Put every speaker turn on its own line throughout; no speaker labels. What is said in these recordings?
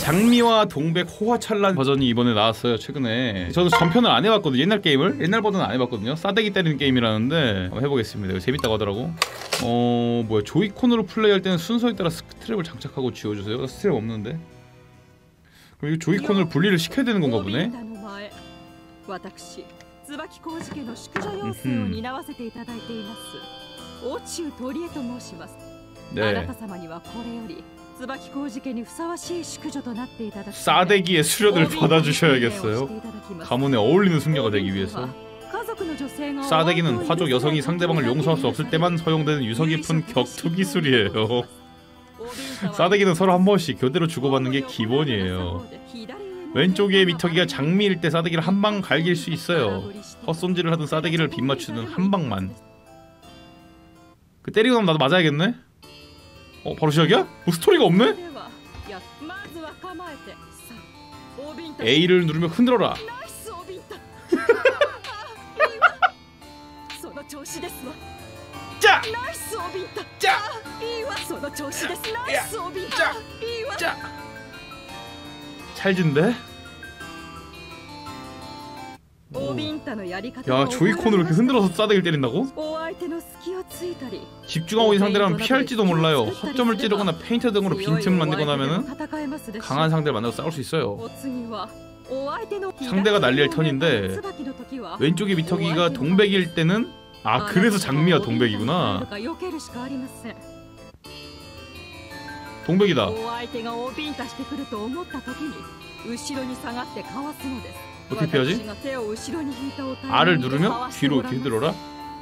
장미와 동백 호화찬란 버전이 이번에 나왔어요. 최근에. 저도 전편을 안 해봤거든요. 옛날 게임을. 옛날 버전은 안 해봤거든요. 싸대기 때리는 게임이라는데 한번 해보겠습니다. 이거 재밌다고 하더라고. 뭐야, 조이콘으로 플레이할 때는 순서에 따라 스트랩을 장착하고 지워주세요. 스트랩 없는데. 그럼 이거 조이콘을 분리를 시켜야 되는 건가 보네. 네. 싸대기의 수련을 받아주셔야겠어요. 가문에 어울리는 숙녀가 되기 위해서. 싸대기는 화족 여성이 상대방을 용서할 수 없을 때만 사용되는 유서 깊은 격투 기술이에요. 싸대기는 서로 한 번씩 교대로 주고받는 게 기본이에요. 왼쪽의 미터기가 장미일 때 싸대기를 한 방 갈길 수 있어요. 헛손질을 하든 싸대기를 빗맞추든 한 방만. 그 때리고 나면 나도 맞아야겠네? 바로 시작이야? 스토리가 없네? A를 누르며 흔들어라. 짜! 짜! 짜! 찰진데? 야, 조이콘으로 이렇게 흔들어서 싸대기를 때린다고? 집중하고 있는 상대라면 피할지도 몰라요. 허점을 찌르거나 페인트 등으로 빈틈을 만들거나 하면은 강한 상대를 만나서 싸울 수 있어요. 상대가 난리할 턴인데 왼쪽의 미터기가 동백일 때는 그래서 장미와 동백이구나. 동백이다. 어떻게 피하지? R을 누르면 뒤로 이렇게 흔들어라?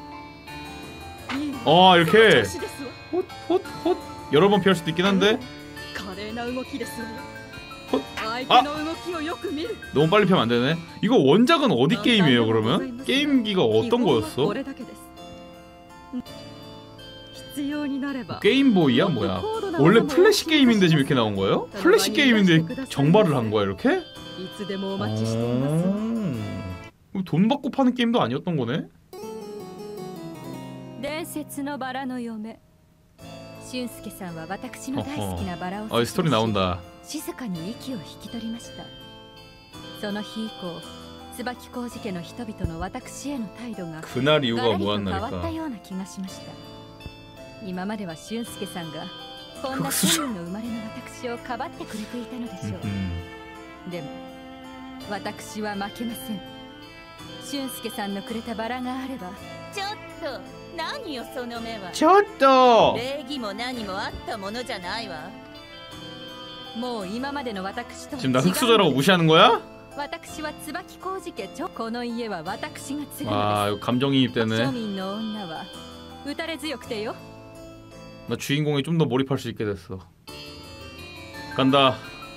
이렇게 헛 여러 번 피할 수도 있긴 한데 너무 빨리 피하면 안 되네. 이거 원작은 어디 게임이에요 그러면? 게임기가 어떤 거였어? 게임보이야 뭐야? 원래 플래시 게임인데 지금 이렇게 나온 거예요? 플래시 게임인데 정발을 한 거야 이렇게? 돈 받고 파는 게임도 아니었던 거네? 스토리 나온다. 그날 이유가 뭐였나니까. 지금 나 흑수저라고 무시하는 거야? 이거 감정이입되네. 나 주인공에 좀 더 몰입할 수 있게 됐어. 간다.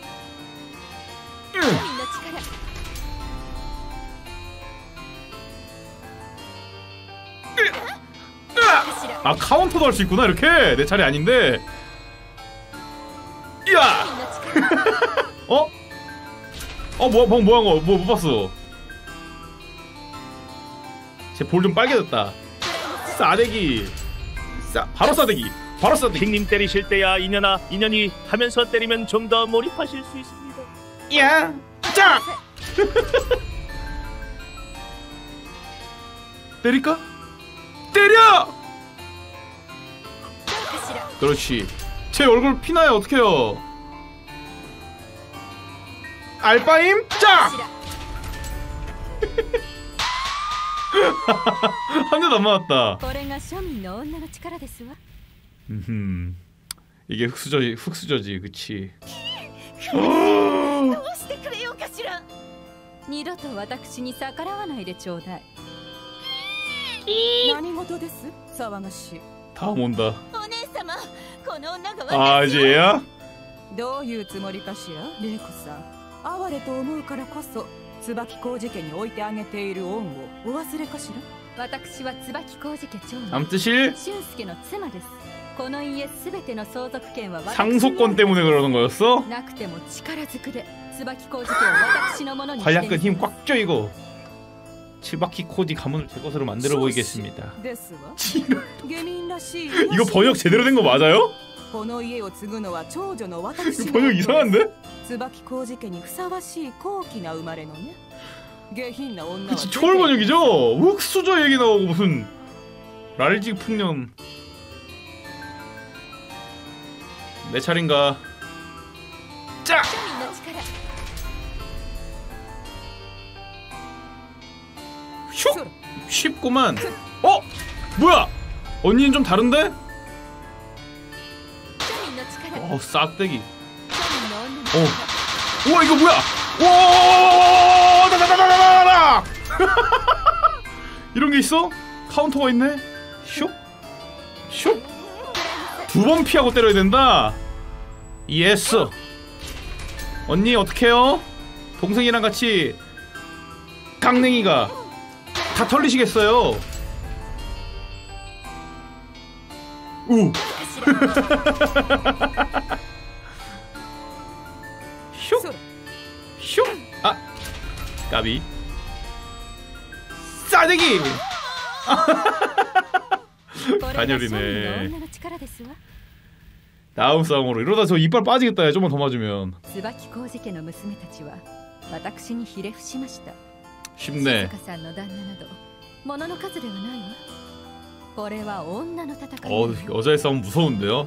카운터도 할 수 있구나 이렇게. 내 차례 아닌데. 이야. 뭐야 방금 뭐한 거? 못 봤어. 제 볼 좀 빨개졌다. 싸대기. 바로 싸대기.
킹님 때리실 때야 인연이 하면서 때리면 좀 더 몰입하실 수 있습니다.
야, 짝! 때릴까? 때려! 그렇지. 제 얼굴 피나요 어떡해요? 알바임 짝! 한 대도 안 맞았다. 이게 흑수저지, 그치? 다음 온다. 이제 얘야? 암뜻실? 상속권 때문에 그러는 거였어? 관략근 힘 꽉 조이고 츠바키 코지 가문을 제 것으로 만들어 보이겠습니다. 이거 번역 제대로 된 거 맞아요?
번역
이상한데? 그치, 초월 번역이죠? 흑수저 얘기 나오고 무슨 랄직 풍년. 내 차례인가? 짜! 슉! 쉽구만. 어? 뭐야? 언니는 좀 다른데? 싹대기. 우와, 이거 뭐야? 와! 다다다다다다! 이런 게 있어? 카운터가 있네? 슉? 슉? 2번 피하고 때려야 된다? 예스! 언니, 어떡해요? 동생이랑 같이 강냉이가 다 털리시겠어요? 우! 슉! 슉! 아! 까비. 싸대기! 단열이네. 다음 싸움으로. 이러다 저 이빨 빠지겠다. 야, 좀만 더 맞으면. 쉽네. 여자의 싸움 무서운데요?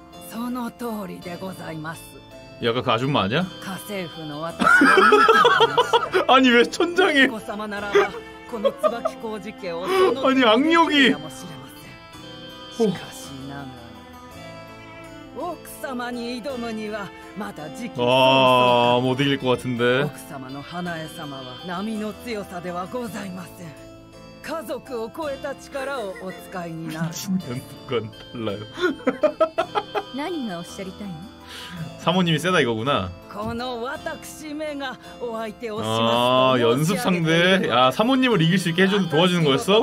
약간 그 아줌마 아니야? 아니 왜 천장에 아니 악력이 아, 못 이길 것 같은데. 연습관 달라요. 사모님이 세다 이거구나. 아, 연습 상대. 야, 사모님을 이길 수 있게 해주는 도와주는 거였어?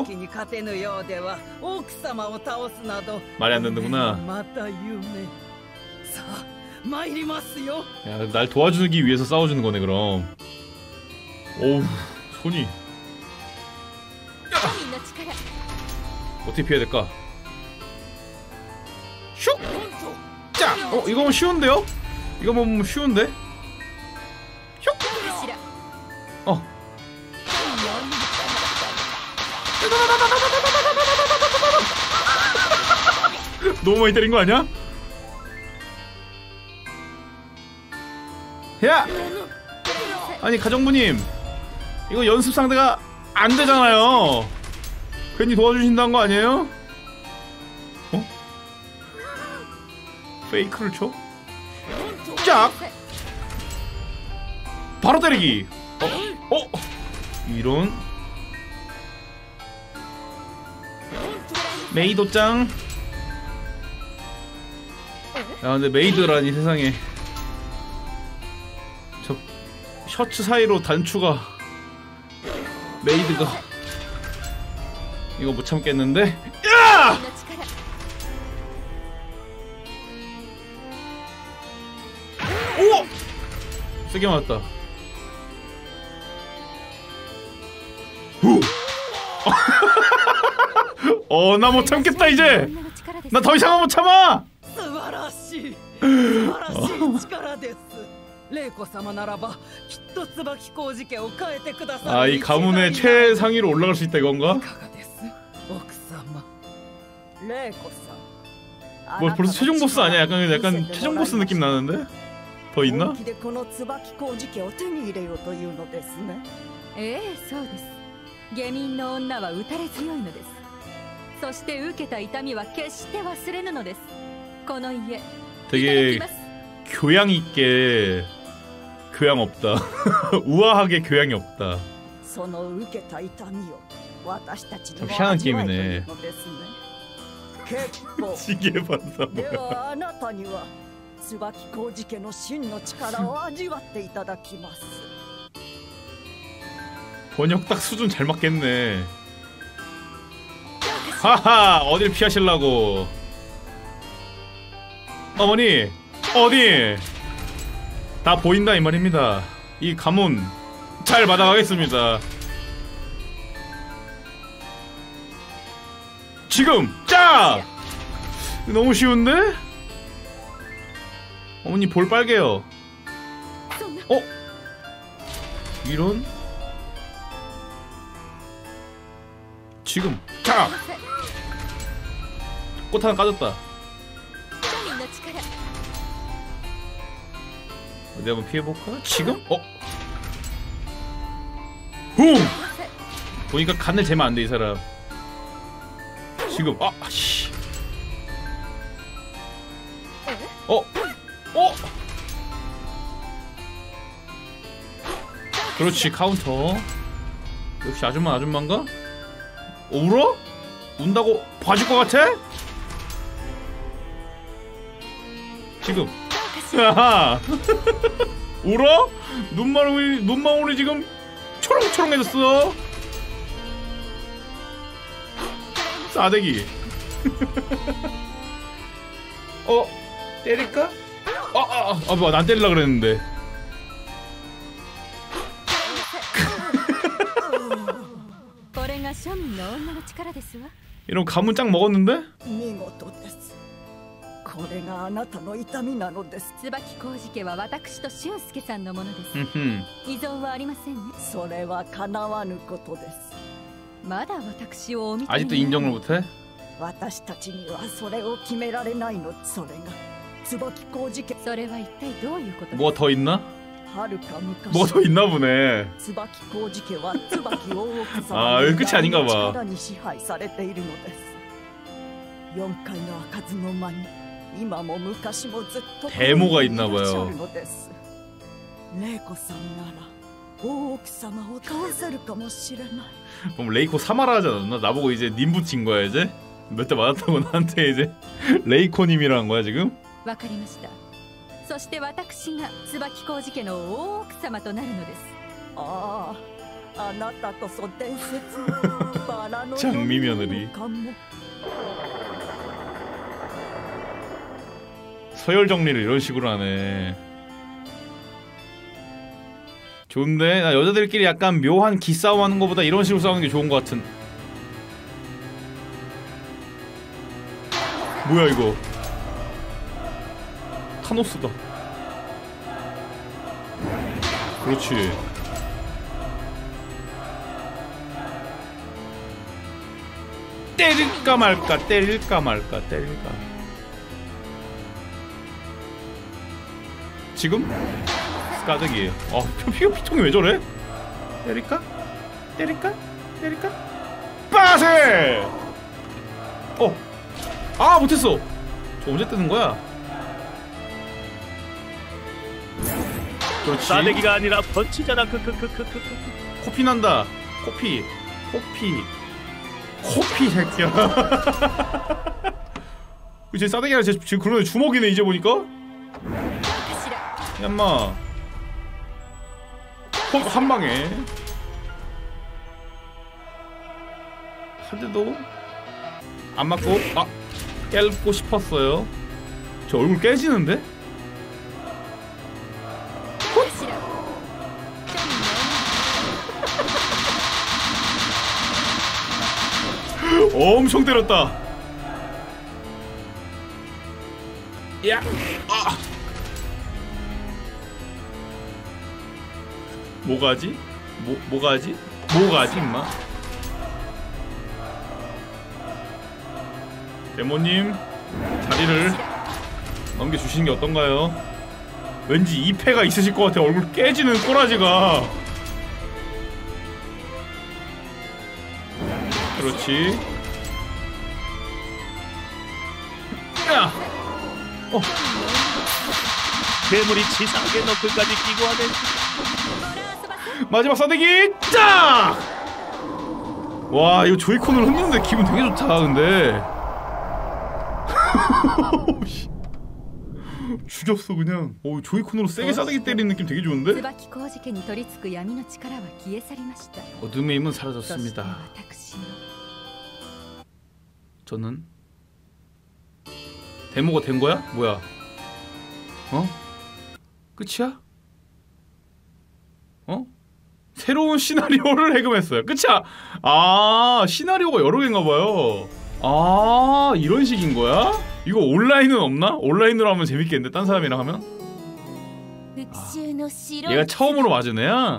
말이 안 된다구나. 야, 날 도와주기 위해서 싸워주는 거네 그럼. 오우, 손이. 어떻게 피해야 될까? 슉! 짜! 이거 뭐 쉬운데요? 이거 뭐 쉬운데? 슉! 너무 많이 때린 거 아니야? 야! 아니 가정부님, 이거 연습 상대가 안 되잖아요. 괜히 도와주신다는 거 아니에요? 페이크를 쳐? 짝! 바로 때리기! 이런 메이도짱. 야, 근데 메이드라니 세상에. 저 셔츠 사이로 단추가 메이드가 이거 못 참겠는데? 야! 오! 세게 맞았다. 후! 나 못 참겠다 이제. 나 더 이상은 못 참아. 아, 이 가문의 최상위로 올라갈 수 있다 이건가? 뭐 벌써 최종 보스 아니야? 약간 최종 보스 느낌 나는데? 더 있나? 되게 교양 있게 교양 없다. 우아하게 교양이 없다. 참 희한한 게임이네. 지게 반사 뭐야? 번역 딱 수준 잘 맞겠네. 하하, 어딜 피하실라고? 어머니, 어디? 다 보인다 이 말입니다. 이 가문 잘 받아가겠습니다. 지금 짜! 너무 쉬운데? 어머니 볼 빨개요. 어? 이런? 지금 자! 꽃 하나 까졌다. 어디 한번 피해볼까? 지금? 어? 훔! 보니까 간을 재면 안 돼 이 사람. 지금 씨. 어? 그렇지 카운터. 역시 아줌마인가? 울어? 운다고 봐줄 것 같아? 지금 아하. 울어? 눈망울이 지금 초롱초롱해졌어. 싸대기. 때릴까? 뭐 난 때리려 그랬는데. 이런 가문 짱 먹었는데?
これがあなたの痛みなのです。
椿浩二家は私と俊介さんのものです。依存はありませんね。
それは叶わぬことです。
まだ私をお見
아직도 인정을 못해?
私たちにはそれを決められないの。それが椿浩二家。
それは一体どういうことですか？
뭐 더 있나?
はるか昔。
뭐 더 있나 보네.
椿浩二家は椿大奥様
아, 여기 끝이 아닌가 봐.
力に支配されているのです。4階の開かずの間に。 今も昔もずっと
데모가 있나 봐요.
レイコさんなら大奥様を倒せるかもしれない。
그럼 레이코 사마라 하지 않았나? 나보고 이제 님 붙인 거야 이제? 몇 대 맞았다고 나한테 이제 레이코님이라는 거야 지금?
わかりました。そして私が椿浩二家の大奥様となるのです。
あなたこそ伝説のバラの
장미 며느리. 서열 정리를 이런 식으로 하네. 좋은데? 나 여자들끼리 약간 묘한 기싸움 하는 것보다 이런 식으로 싸우는 게 좋은 것 같은. 뭐야 이거? 타노스다. 그렇지. 때릴까 말까 때릴까 말까 때릴까. 지금? 스카드기. 피통이 왜 저래? 때릴까? 때릴까? 때릴까? 빠세! 못했어! 저 언제 뜨는 거야? 그렇지.
싸대기가 아니라 펀치잖아.
코피 난다. 코피 새끼야. 쟤 싸대기가 지금 그러네. 주먹이네 이제 보니까. 얌마 한방에 한 대도 안 맞고 깨고 싶었어요. 저 얼굴 깨지는데? 엄청 때렸다. 야! 뭐가지? 뭐가지? 뭐가지 임마? 데모님 자리를 넘겨주시는 게 어떤가요? 왠지 2패가 있으실 것 같아. 얼굴 깨지는 꼬라지가. 그렇지. 야!
괴물이 치사하게 너클까지 끼고 하네.
마지막 싸대기 짝! 와 이거 조이콘으로 흔드는데 기분 되게 좋다. 근데 죽였어 그냥. 조이콘으로 세게 싸대기 때리는 느낌 되게 좋은데? 어둠의 힘은 사라졌습니다. 저는 데모가 된 거야? 뭐야? 끝이야? 새로운 시나리오를 해금했어요. 끝이야! 시나리오가 여러 개인가봐요. 이런 식인 거야? 이거 온라인은 없나? 온라인으로 하면 재밌겠는데? 딴 사람이랑 하면? 얘가 처음으로 맞은 애야?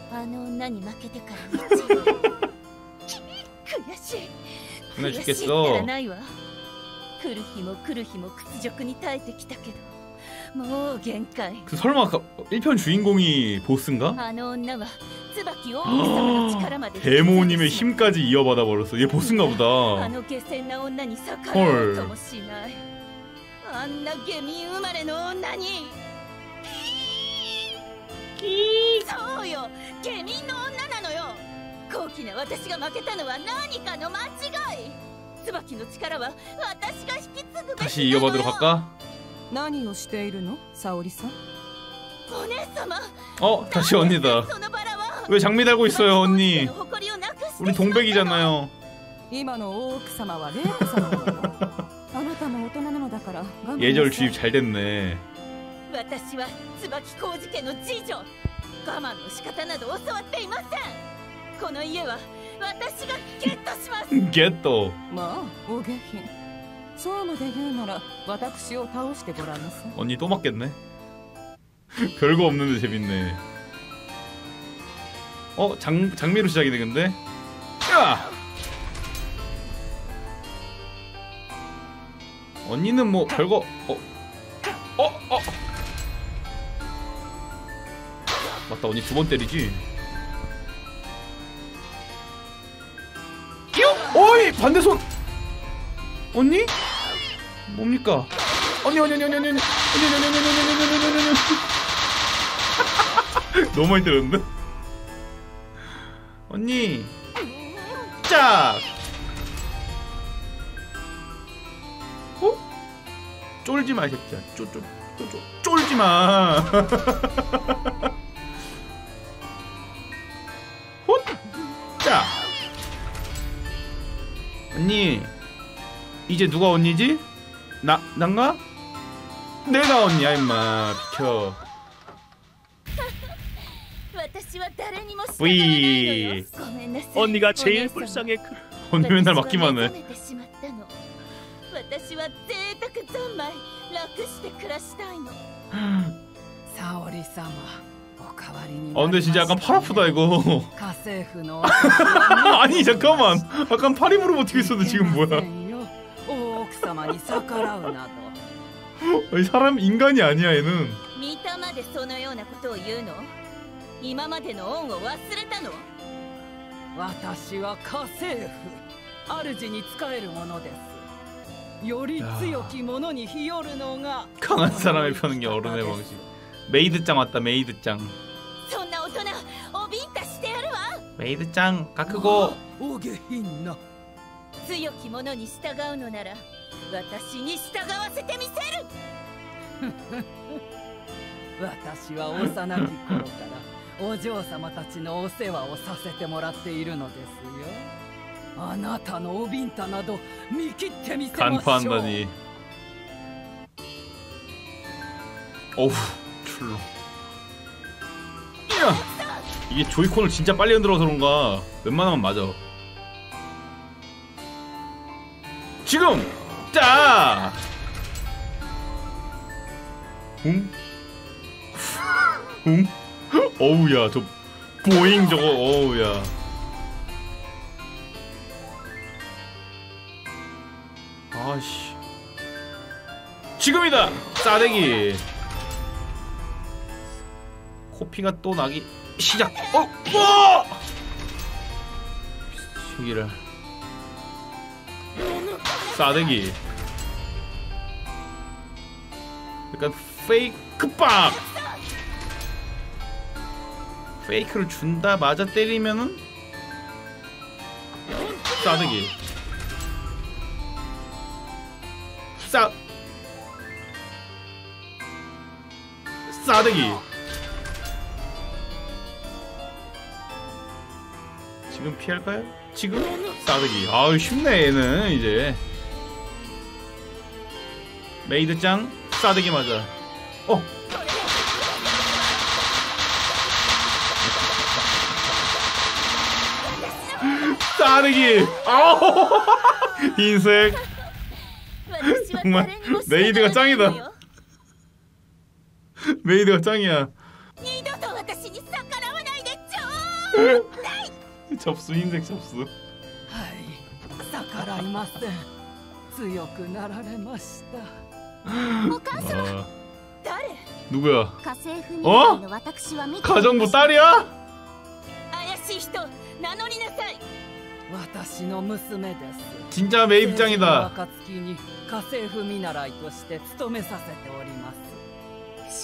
정말 죽겠어.
来る日も来る日も屈辱に耐えてきたけどもう限界
그 설마 1편 주인공이 보스인가?
あの女は椿王様の力まで
데모님의 힘까지 이어받아 버렸어. 얘 보스인가
あ
보다.
の下賤な女に逆らおうともしないあんな下民生まれの女にそうよ下民の女なのよ高貴な私が負けたのは何かの間違い椿の力は私が引き継ぐべき
다시 이어받으러 갈까?
何をしているの沙織さん
お姉様
다시 언니다.
そのバラは
왜 장미 달고 있어요, 언니?
誇りをなくして
우리 동백이잖아요.
今の大奥様は玲子様なのあなたも大人なのだから我慢なさい
예절 주입 잘 됐네.
私は椿浩二家の次女我慢の仕方など教わっていませんこの家は私がゲットします
겟도.
まあお下品そうまで言うなら私を倒してごらんなさい
언니 또 맞겠네. 별거 없는데 재밌네. 장미로 시작이네 근데. 야! 언니는 뭐 별거 맞다 언니 두 번 때리지. 오이 반대손. 언니? 뭡니까? 언니 너무 많이 때렸는데? 언니 짝! 쫄지마 이 새끼야. 쫄지마. 헛! 짝! 언니 이제 누가 언니지? 난가? 내가 언니야 임마. 비켜. 뿌이.
언니가 제일 불쌍해.
언니 맨날 맞기만 해.
私は贅沢三昧楽して暮らしたいの
沙織様お代わりに
근데 진짜 약간 팔 아프다 이거.
家政婦の
아니 잠깐만. 약간 팔이 무릎 어떻게 있었는데 지금 뭐야?
大奥様に逆らうなど
아니, 사람 인간이 아니야 얘는.
見たまでそのようなことを言うの今までの恩を忘れたの
私は家政婦主に仕えるものですより強き者に日和るのが
강한 사람을 펴는 게 어른의 방식. 메이드짱 왔다 메이드짱.
そんな大人おびんたしてやるわ
메이드짱 가크고.
お下品な
強き者に従うのなら私に従わせてみせる
私は幼き頃からお嬢様たちのお世話をさせてもらっているのですよあなたのおびんたなど見切ってみせましょう
간파한다니. 어우 출렁. 이야! 이게 조이콘을 진짜 빨리 흔들어서 그런가. 웬만하면 맞아. 지금! 짜! 응? 어우야 저 보잉 저거 어우야. 아씨 지금이다 싸대기. 코피가 또 나기 시작. 와! 시기를 싸대기. 약간 페이크 빡. 페이크를 준다 맞아 때리면은 싸대기. 싸대기. 지금 피할까요? 지금 싸대기. 아유 쉽네 얘는 이제. 메이드짱 싸대기 맞아. 싸대기. 아우 흰색. 정말 메이드가 짱이다. 메이드가 짱이야.
二度と私に逆らわないでちょ
접수 흰색 접수.
はい逆らいません。強くなられました。
お母様
아,
誰
누구야?
家政婦2名の私は見て
가정부 딸이야?
怪しい人名乗りなさい。
私の娘です。
진짜 메이드
成人の
짱이다.
暁に家政婦見習いとして務めさせております。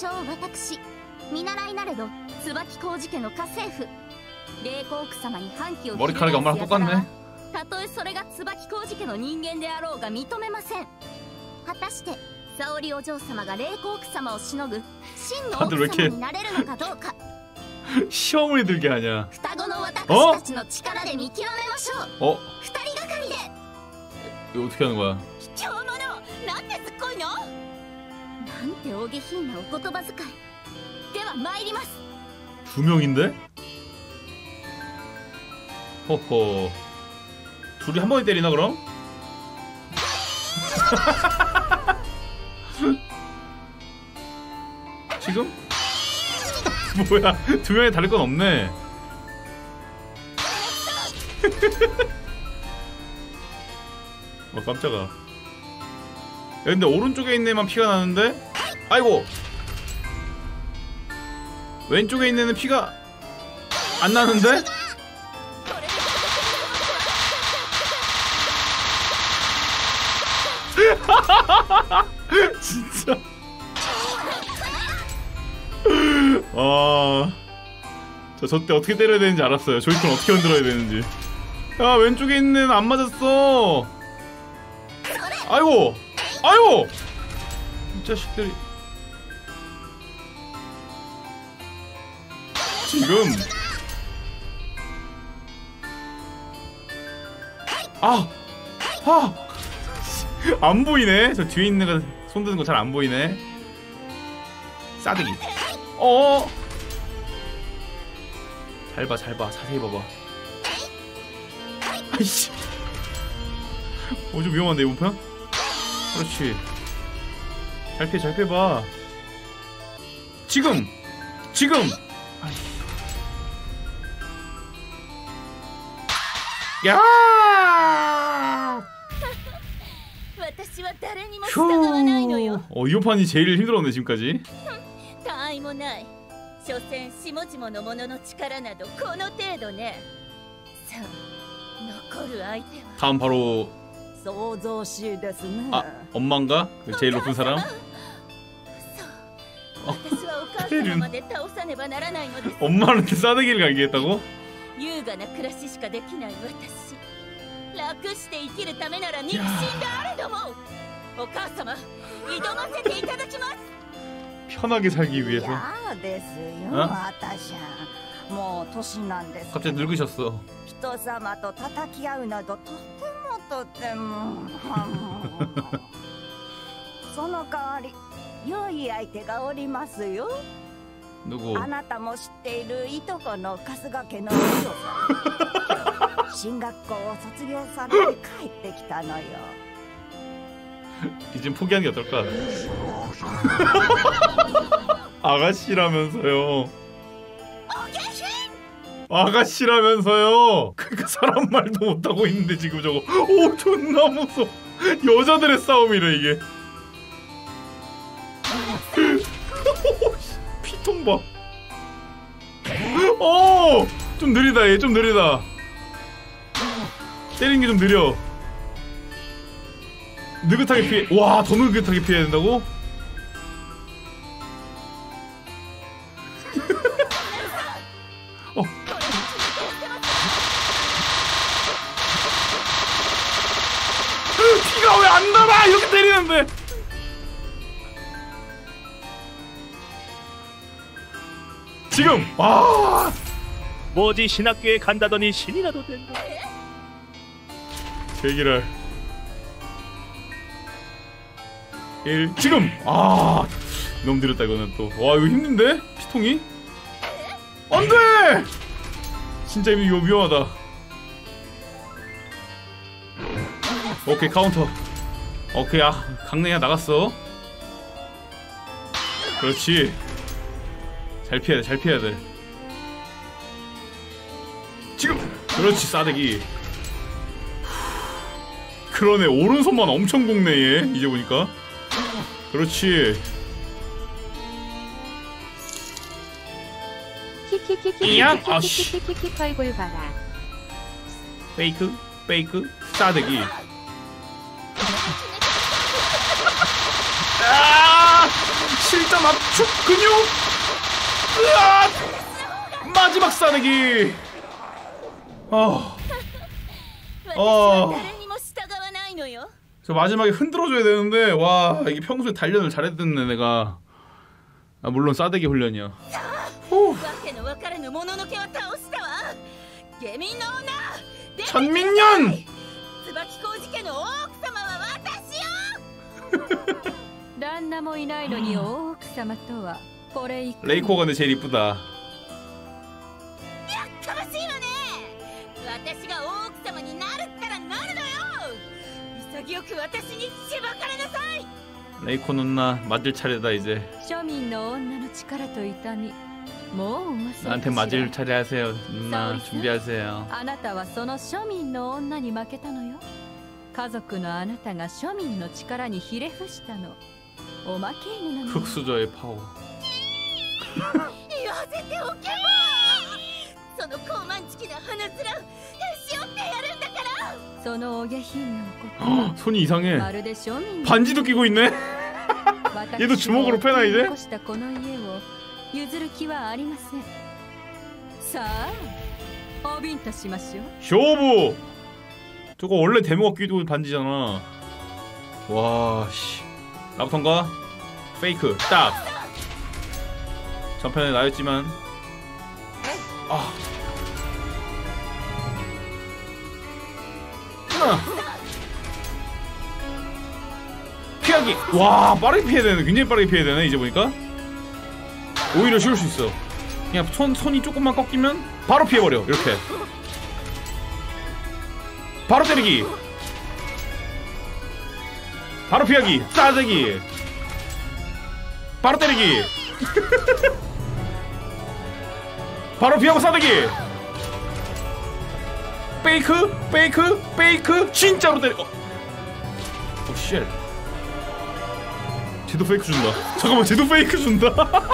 不詳私見習いなれど椿小路家の家政婦霊子奥様に反旗を
머리카락이 엄마랑 똑같네.
たとえそれが椿小路家の人間であろうが認めません。果たして沙織お嬢様が霊子奥様をしのぐ真の奥様になれるのかどうか
시험을 들게 하냐?
双子の私たちの力で見極めましょう。
어?
二人がかりで
이거 어떻게 하는 거야?
卑怯者なんてすっごいのなんて大下品なお言葉遣い。では参ります。
두 명인데? 호호. 둘이 한 번에 때리나 그럼? 지금? 뭐야? 두 명이 다를 건 없네. 깜짝아. 야, 근데 오른쪽에 있는 애만 피가 나는데? 아이고! 왼쪽에 있는 애는 피가 안 나는데? 진짜. 아, 저 때 어떻게 때려야 되는지 알았어요. 조이콘 어떻게 흔들어야 되는지. 야, 왼쪽에 있는 애는 안 맞았어. 아이고, 아이고, 이 자식들이. 지금. 안 보이네. 저 뒤에 있는 거 손 드는 거 잘 안 보이네. 싸대기. 잘 봐, 잘 봐. 자세히 봐봐. 아이씨. 좀 위험한데, 이번 편? 그렇지. 잘 피해, 잘 피해봐. 지금! 지금! 야!
私は誰にも従わないのよ。
이 판이 제일 힘들었네 지금까지.
他愛もない。所詮下々の者の力などこの程度ね。さあ残る相手は
다음 바로
想像しいですね。
엄마인가? 제일 높은 사람?
私はお母様まで倒さねばならないのです。
엄마한테 싸대기를 갈게 했다고?
優雅な暮らししかできない私。楽して生きるためなら肉親であれども。お母様挑ませていただきます。
편하게 살기 위해서.
嫌ですよ、
あ
私ゃん。もう年なんです。
갑자기 늙으셨어.
人様と叩き合うなどとてもその代わり良い相手がおりますよ。
누구?
あなたも知っているいとこの春日家のお嬢さん。進学校を卒業されて帰ってきたのよ。
이젠 포기하는 게 어떨까? 아가씨라면서요. 아가씨라면서요. 그러니까 사람 말도 못하고 있는데 지금 저거. 오, 존나 무서워. 여자들의 싸움이래 이게. 피통 봐. 좀 느리다 얘. 좀 느리다. 때리는 게 좀 느려. 느긋하게 피해. 와, 더 느긋하게 피해야 된다고? 피가 왜 안 나나? 이렇게 때리는데. 지금. 와.
뭐지 신학교에 간다더니 신이라도 된다.
제기랄. 1 지금! 너무 느렸다 이거는 또. 와, 이거 힘든데? 피통이? 안돼! 진짜 이거 위험하다. 오케이, 카운터. 오케이, 강냉이가 나갔어. 그렇지. 잘 피해야 돼, 잘 피해야 돼. 지금! 그렇지, 싸대기. 그러네, 오른손만 엄청 볶네, 얘. 이제 보니까. 그렇지. 이야! 아씨. 페이크, 페이크, 싸대기. 아! 실전 압축 근육! 으아! 마지막 싸대기! 저 마지막에 흔들어줘야 되는데, 와, 이게 평소에 단련을 잘했던데, 내가. 아, 물론 싸대기 훈련이야. 후. 천민년! 레이코가 근데 제일 이쁘다. 레이코 누나 맞을 차례다 이제. 나한테 맞을 차례 하세요. 누나 준비하세요. 흑수저의 파워. 손이 이상해. 반지도 끼고 있네. 얘도 주먹으로 패나 이제? 쇼부! 저거 원래 데모가 끼고 반지잖아. 와 씨. 라부턴가? 페이크 딱. 전편에 나였지만 아. 피하기. 와 빠르게 피해야 되네. 굉장히 빠르게 피해야 되네. 이제 보니까 오히려 쉬울 수 있어. 그냥 손이 조금만 꺾이면 바로 피해버려. 이렇게 바로 때리기, 바로 피하기, 싸대기, 바로 때리기. 바로 피하고 싸대기. 페이크, 페이크, 페이크. 진짜로 때리. 오 쉣. 쟤도 페이크 준다. 잠깐만, 쟤도 페이크 준다.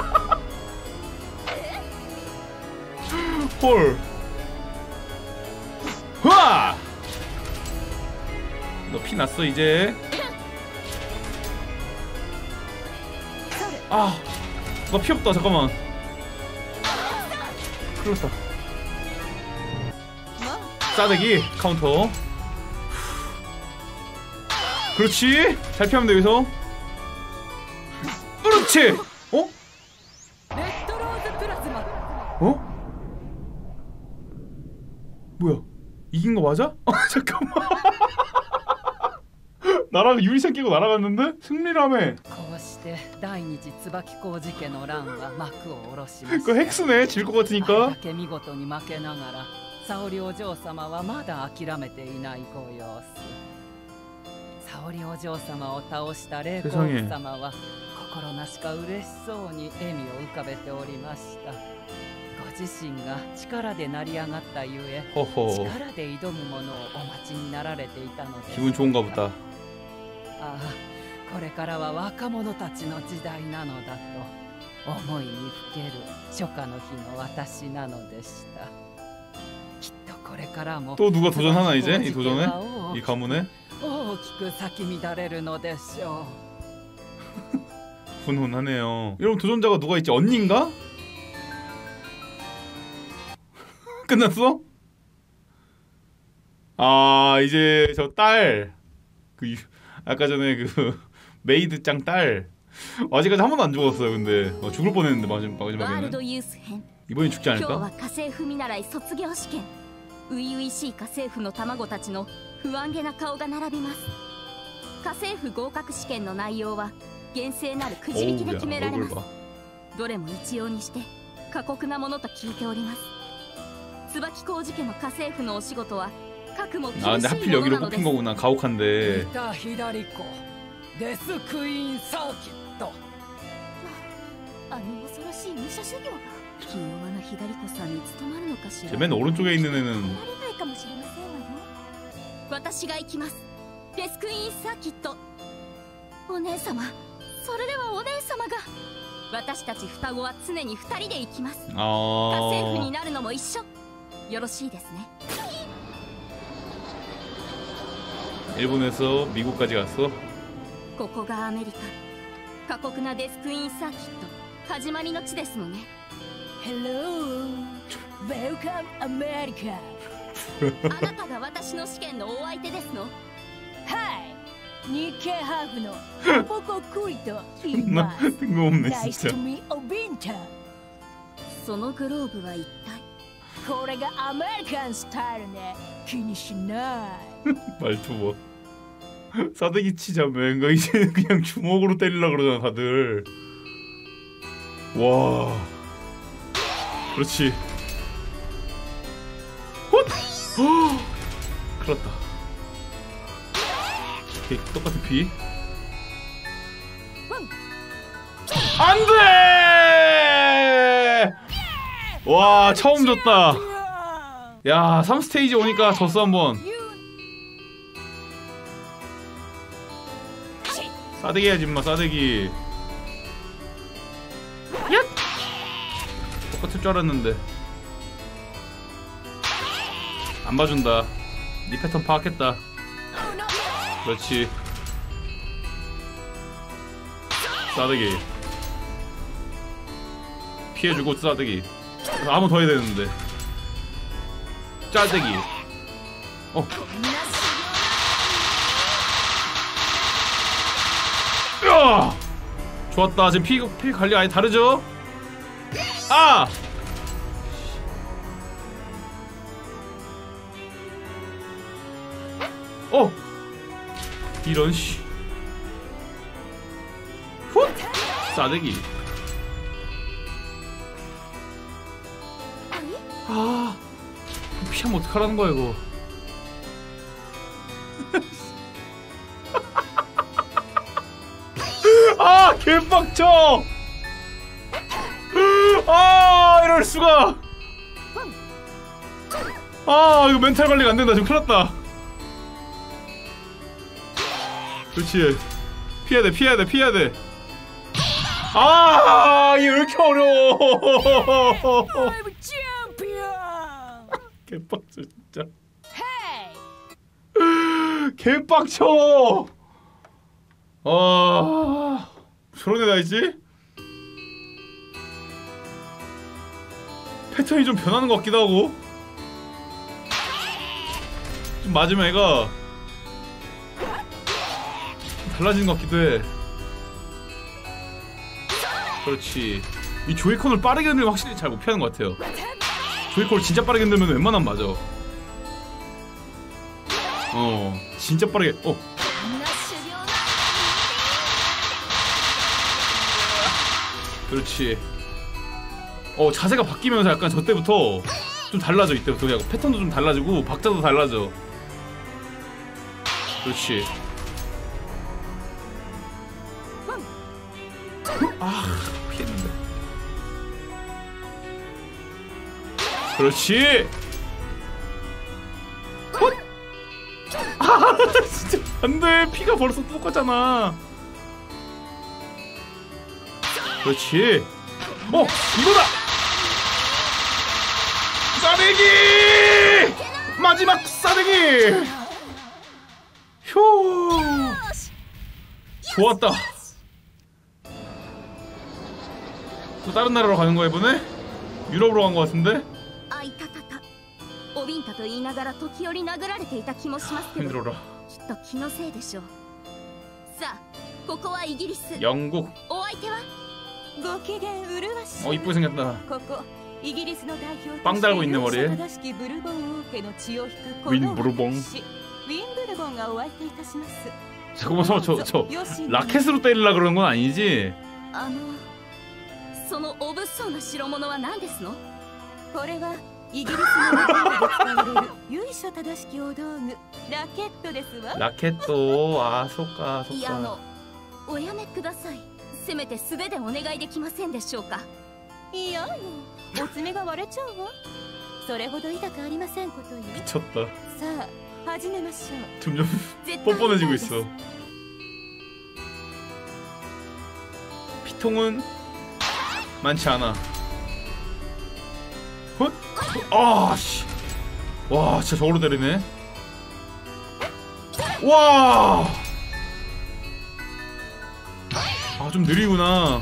헐. 으아! 너 피 났어 이제. 아, 나 피 없다. 잠깐만. 큰일 났다. 싸대기 카운터. 그렇지. 잘 피하면 돼 여기서. 그렇지. 어? 어? 뭐야? 이긴 거 맞아? 잠깐만. 나랑 유리선 끼고 날아갔는데? 승리라며. 그 핵스네. 질 것 같으니까.
沙織お嬢様はまだ諦めていないご様子。沙織お嬢様を倒した霊子奥様は心なしか嬉しそうに笑みを浮かべておりました。ご自身が力で成り上がったゆえ、力で挑むものをお待ちになられていたのです。
기분 좋은가 보다.
ああ、これからは若者たちの時代なのだと思いにふける初夏の日の私なのでした。
또 누가 도전하나 이제? 이 도전에? 이 가문에? 훈훈하네요. 여러분 도전자가 누가 있지? 언니인가? 끝났어? 아 이제 저 딸 그 아까 전에 그 메이드 짱 딸 아직까지 한 번도 안 죽었어요. 근데 죽을 뻔했는데 마지막에는 이번엔 죽지 않을까?
初々しい家政婦の卵たちの不安げな顔が並びます。家政婦合格試験の内容は厳正なるくじ引きで決められます。どれも一様にして過酷なものと聞いております。椿小路家の家政婦のお仕事は各も厳しいものなのです。 근데 하필 여기로 뽑힌 거구나. 가혹한데.
맨 오른쪽에 있는 애는
私が行きます。デスクインサーキット。お姉様、それではお姉様が。私たち双子は常に2人で行きます。家政婦になるのも一緒。よろしいですね。
일본에서 미국까지 갔어?
ここがアメリカ。過酷なデスクインサーキット。始まりの地ですのね。
Hello, welcome America.
あなたが私の試験のお相手ですの。
はい、日系ハーフのポコクイと言います。
뜬금없네
Nice
진짜.
to meet you, Winter.
そのグローブは一体。
これがアメリカンスタイルね。気にしない。
말투 뭐 싸대기 치자면 이제 그냥 주먹으로 때리려 그러잖아 다들. 와 그렇지. 헛! 큰일 났다. 오케이, 똑같은 피. 안돼! 와 처음 졌다. 야 3스테이지 오니까 졌어 한번. 싸대기 해야지 인마 싸대기. 얏! 똑같을 줄 알았는데 안 봐준다. 네 패턴 파악했다. 그렇지. 싸대기 피해주고 싸대기. 한 번 더 해야 되는데. 짜대기. 으아! 좋았다. 지금 피 관리 아예 다르죠? 아! 이런 씨. 훗! 싸대기. 아, 피하면 어떡하라는 거야 이거. 아, 개빡쳐. 아, 이럴 수가. 아, 이거 멘탈 관리가 안 된다. 지금 큰일 났다. 그렇지. 피해야 돼, 피해야 돼, 피해야 돼. 아, 이게 왜 이렇게 어려워. 개빡쳐 진짜. 개빡쳐. 아, 저런 애다 있지? 패턴이 좀 변하는 것 같기도 하고. 좀 맞으면 애가 달라지는 것 같기도 해. 그렇지. 이 조이콘을 빠르게 흔들면 확실히 잘 못 피하는 것 같아요. 조이콘을 진짜 빠르게 흔들면 웬만하면 맞아. 진짜 빠르게. 그렇지. 자세가 바뀌면서 약간 저 때부터 좀 달라져. 이때부터 약간 패턴도 좀 달라지고 박자도 달라져. 그렇지. 아, 피했는데. 그렇지. 헛! 아, 진짜 안돼. 피가 벌써 똑같잖아. 그렇지. 이거다. 싸대기. 마지막 싸대기. 휴. 좋았다. 또 다른 나라로 가는 거야 이번에? 유럽으로 간 거 같은데? 힘들어라. 영국. 이쁘게 생겼다. 빵 달고 있네 머리에. 윈브르봉. 잠깐만 저 라켓으로 때리려 그러는 건 아니지?
そのお物騒な代物は何ですの？
これはイギリスの使われる由緒正しきお道具ラケットですわ。
ラケット。あ、そっかそっか。
いやおやめください。 せめて素手でお願いできませんでしょうか。
いやよ、お爪が割れちゃうわ。それほど痛くありませんことよ。
미쳤다.
さあ始めましょう。
점점 뻔뻔해지고 있어. 피통은 많지 않아. 헛? 아, 씨. 와, 진짜 저걸로 때리네. 와. 아, 좀 느리구나.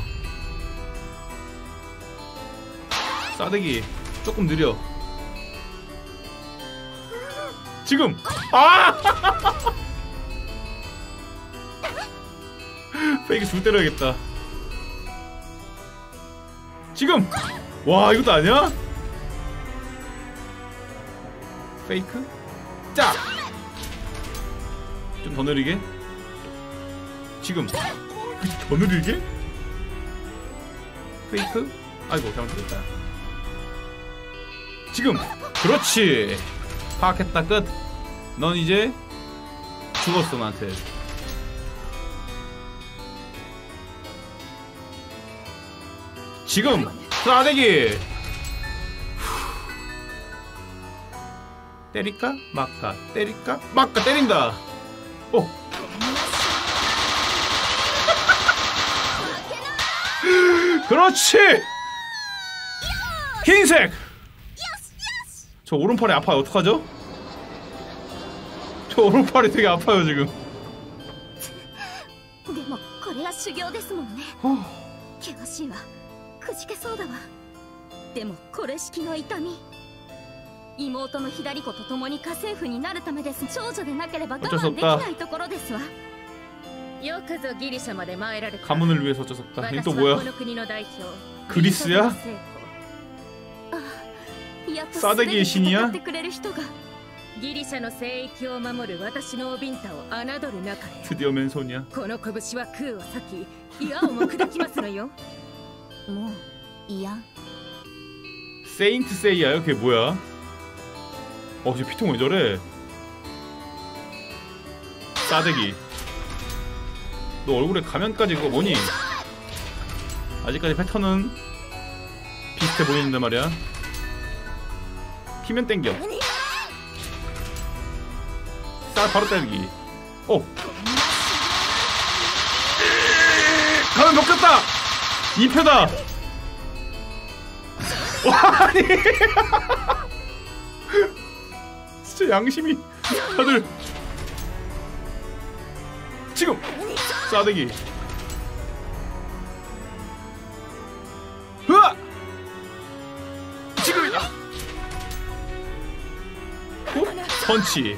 싸대기 조금 느려. 지금. 아! 페이크 줄 때려야겠다. 지금. 와, 이것도 아니야? 페이크? 짜! 좀 더 느리게? 지금. 더 느리게? 페이크? 아이고, 잘못했다. 지금! 그렇지! 파악했다, 끝! 넌 이제 죽었어, 나한테. 지금! 싸대기! 때릴까? 막까? 때릴까? 막까? 때린다! 오! 그렇지! 흰색! 저 오른팔이 아파요. 어떡하죠? 저 오른팔이 되게 아파요 지금.
でもこれは修行ですもんね。険しいわ。くじけそうだわ。でもこれ式の痛み。妹の左子と共に家政婦になるためです。長女でなければ我慢できないところですわ。
よくぞギリシャまで参られた。
가문을 위해서 어쩔 수 없다. 얘는 또 뭐야? 그리스야? 싸대기의 신이야?
ギリシャの聖域を守る私のおビンタを侮る中へ。
드디어 맨손이야.
この拳は空を裂き、岩をも砕きますのよ。
もう嫌。
세인트 세이야요? 그게 뭐야? 저 피통 왜 저래? 싸대기. 너 얼굴에 가면까지 그거 뭐니? 아직까지 패턴은 비슷해 보이는데 말이야. 피면 땡겨. 싸 바로 때리기. 가면 먹혔다. 2표다. 와, 아니. 진짜 양심이 다들. 지금 싸대기. 으아! 지금이다. 펀치.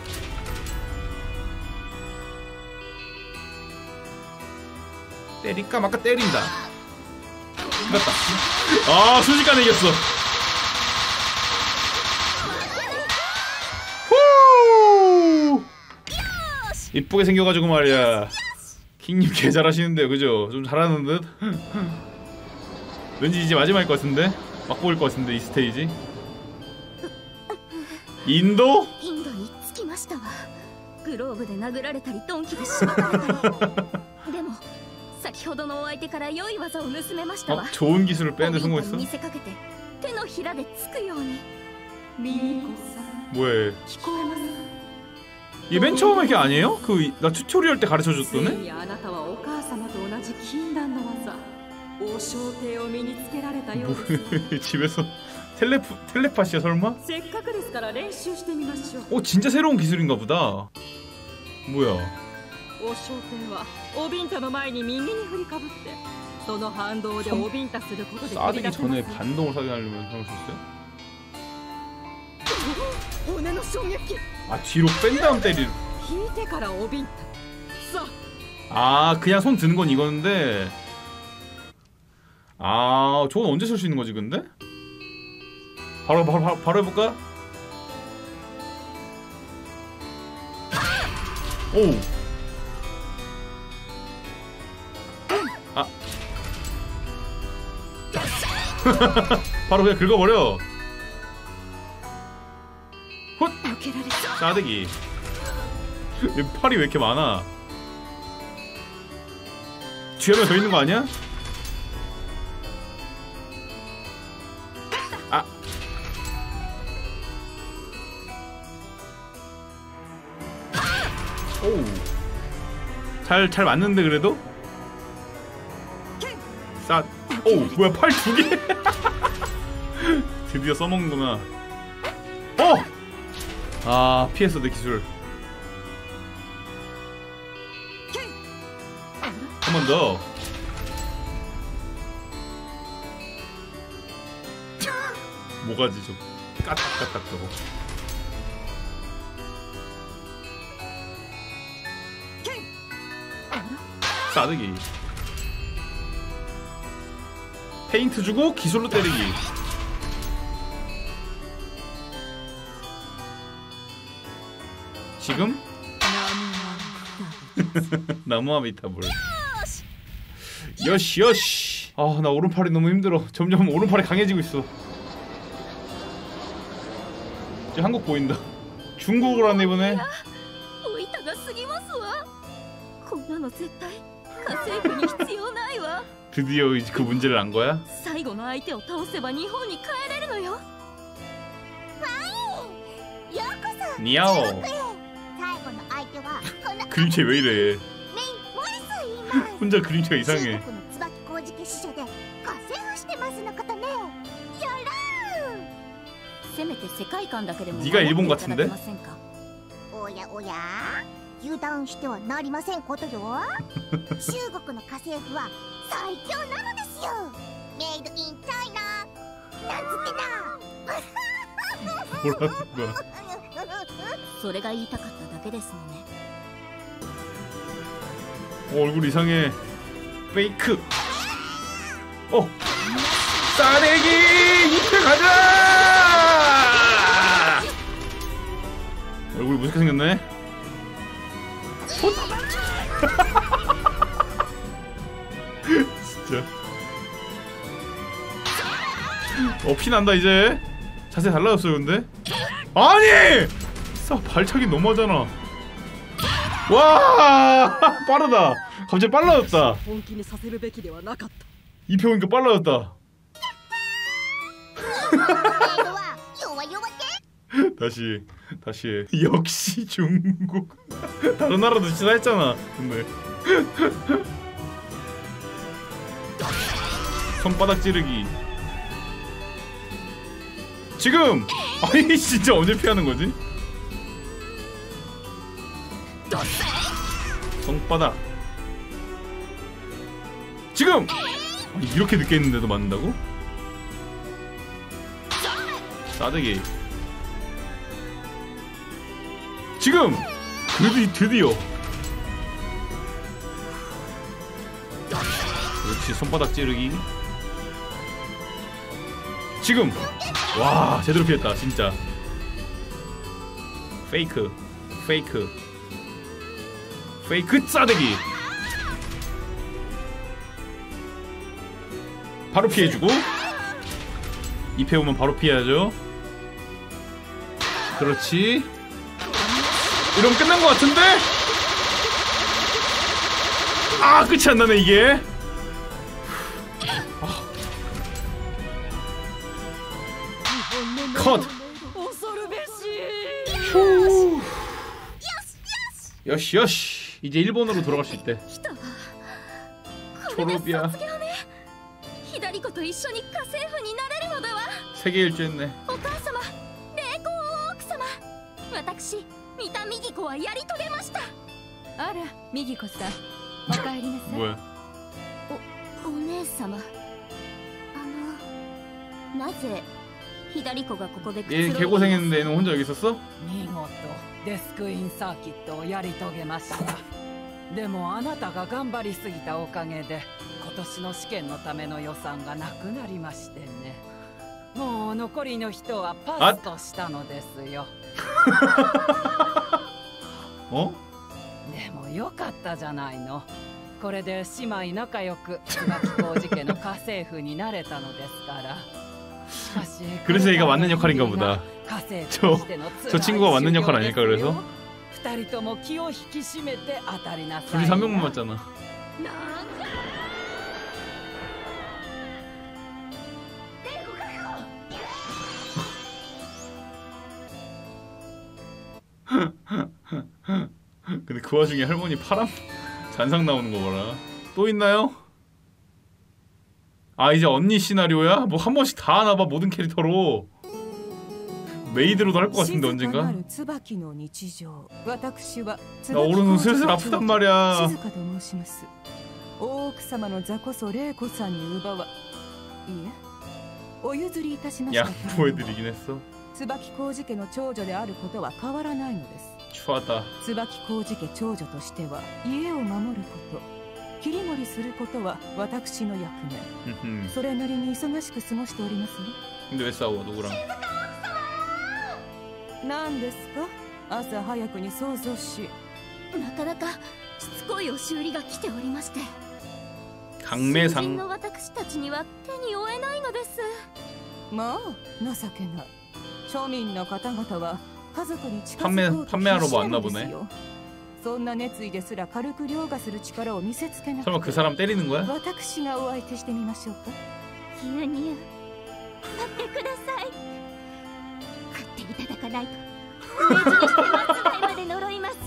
때릴까 말까 때린다. 맞다. 아, 순식간에 이겼어. 후! 이쁘게 생겨가지고 말이야. 킹님 개 잘하시는데요, 그죠? 좀 잘하는 듯? 왠지 이제 마지막일 것 같은데? 막 보일 것 같은데, 이 스테이지? 인도?
インドに着きましたわ。グローブで殴られたり鈍器で縛られたり。でも先ほどのお相手から良い技を盗めましたわ。
좋은 기술을 빼는데 성공했어?
見せかけて手のひらでつくように。
뭐해? 얘 맨 처음에 걔 아니에요? 나 튜토리얼 때 가르쳐줬던 애?
あなたはお母様と同じ禁断の技王将帝を身につけられたようです。
집에서 텔레파시야 설마?
せっかくですから練習してみましょう。
진짜 새로운 기술인가 보다. 뭐야?
王将帝はおビンタの前に右に振りかぶってその反動でおビンタすることで
싸대기 전에 반동을 사용하려면 사용할 수 있어요?
骨の衝撃
아, 뒤로 뺀 다음 때리는.
引いてからおビンタさ
아, 그냥 손 드는 건 이건데. 아, 저건 언제 쓸 수 있는 거지 근데? 바로 해볼까? 오. 아. 바로 그냥 긁어버려. 헛! 싸대기. 얘 팔이 왜 이렇게 많아? 뒤에 한 명 더 있는 거 아니야? 오우. 잘 맞는데 그래도? 오우 뭐야 팔 2개? 드디어 써먹는구나. 아 피했어 내 기술. 한 번 더. 뭐가지 좀 까딱까딱 저거. 싸대기. 페인트 주고 기술로 때리기. 지금? 나무아미타불. 요시 요시. 아 나 오른팔이 너무 힘들어. 점점 오른팔이 강해지고 있어. 이제 한국 보인다. 중국어로 왔네 이번에. 드디어 이제 그 문제를 안 거야? 니아오. 그림체 왜 이래? 혼자 그림체가 이상해. 네가 일본 같은데?
油断してはなりませんことよ。中国の家政婦は最強なのですよ。メイドインチャイナ。なんつってな。
뭐라는 거야?
それが言いたかっただけですのね。
얼굴 이상해. 페이크. 싸대기! 이때 가자! 얼굴이 무섭게 생겼네. 진짜. 피난다 이제. 자세 달라졌어요 근데. 아니! 발차기 너무하잖아. 와 빠르다. 갑자기 빨라졌다. 이 표현이니까 빨라졌다. 다시 역시 중국. 다른 나라도 진짜 했잖아 근데. 손바닥 찌르기. 지금! 아니 진짜 언제 피하는 거지? 손바닥. 지금! 아니, 이렇게 늦게 했는데도 맞는다고? 싸대기. 지금! 드디어. 그렇지 손바닥 찌르기. 지금! 와 제대로 피했다 진짜. 페이크 싸대기. 바로 피해주고. 2패 오면 바로 피해야죠. 그렇지. 이러면 끝난 것 같은데? 아 끝이 안 나네 이게. 컷. 요시 이제 일본으로 돌아갈 수 있대. 초록이야. 세계 일주했네. 뭐야?
なぜ左子がここで
얘 개고생했는데 얘는 혼자 여기 있었어?
見事デスクインサーキットをやり遂げました。でもあなたが頑張りすぎたおかげで今年の試験のための予算がなくなりましてね。もう残りの人はパスとしたのですよ。でもよかったじゃないの。これで姉妹仲良く椿浩二家の家政婦になれたのですから。
그래서 얘가 맞는 역할인가 보다. 저 친구가 맞는 역할 아닐까 그래서? 둘이 3명만 맞잖아. 근데 그 와중에 할머니 파랑 잔상 나오는 거 봐라. 또 있나요? 아 이제 언니 시나리오야? 뭐 한 번씩 다 하나봐 모든 캐릭터로. 메이드로도 할 것 같은데 언젠가? 나 오른손 슬슬 아프단 말이야. 야 보여드리긴 했어. 추하다.
切り盛りすることは私の役目。それなりに忙しく過ごしておりますね。
근데 왜 싸워 누구랑?
何ですか？朝早くに想像し。
なかなかしつこい押し売りが来ておりまして。
강매상。
新人の私たちには手に負えないのです。
まあ情けない。庶民の方々は家族に近づこうと
판매하러 뭐 왔나 보네.
そんな熱意ですら軽く凌駕する力を見せつけなくて。
설마 그 사람 때리는 거야?
私がお相手してみましょうか。
牛乳買ってください。買っていただかないと飢え死にして末代まで呪います。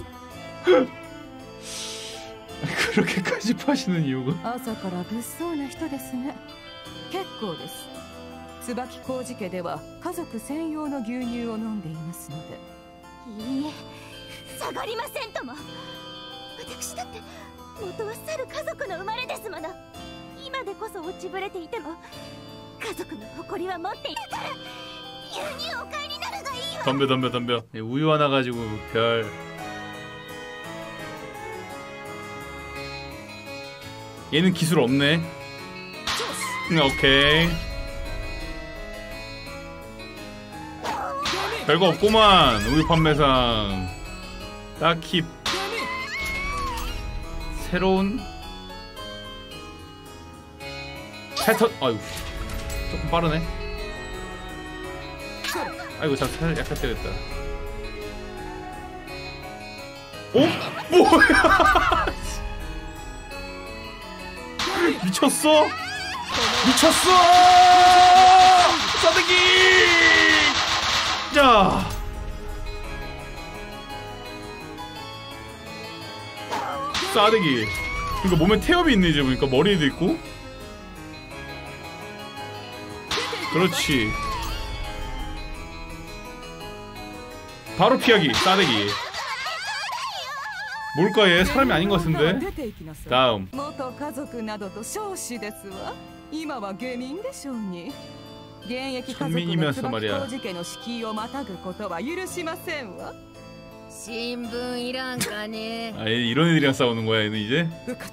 그렇게까지 파시는 이유가?
朝から物騒な人ですね。結構です。椿小路家では家族専用の牛乳を飲んでいますので。
いいえ、下がりませんとも。私だって元は去る家族の生まれですもの。今でこそ落ちぶれていても家族の誇りは持っているから。牛乳お買いになるがいいわ。
덤벼. 우유 하나 가지고 별. 얘는 기술 없네. 오케이. 별거 없구만. 우유 판매상. 딱히 새로운 패턴. 아유 조금 빠르네. 아이고 약간 때렸다. 어? 뭐야? 미쳤어? 싸대기! 자. 싸대기. 그러니까 몸에 태엽이 있네 이제 보니까. 머리에도 있고. 그렇지. 바로 피하기. 싸대기. 뭘까 얘? 사람이 아닌 것 같은데. 다음. 천민이면서 말이야. 아, 얘 이런 애들이랑 싸우는 거야 얘는 이제?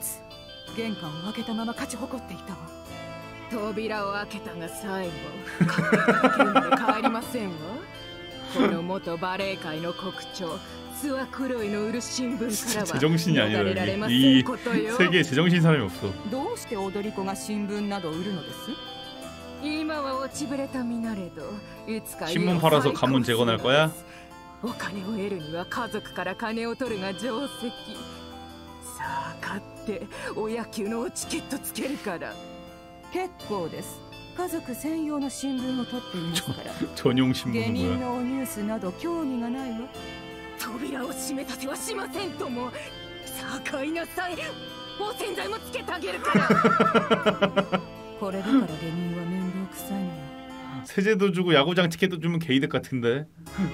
扉を開けたが最後帰りませんわ。この元バレエ界の国長スワクロイの売る新聞からは
제정신이 아니다. 이 세계에 제정신 사람이 없어.
どうして踊り子が新聞など売るのです？今は落ちぶれた身なれどいつか
신문 팔아서 가문 재건할 거야?
お金を得るには家族から金を取るが定石。さあ買ってお野球のチケットつけるから。結構です。家族専用の新聞を取っていますから。
전용 신문은
芸人
뭐야?
のニュースなど興味がないわ。扉を閉めさせはしませんとも。さあ買いなさい。汚染剤もつけてあげるから。これだから芸人は面倒くさいのよ。
세제도 주고 야구장 티켓도 주면 개이득 같은데.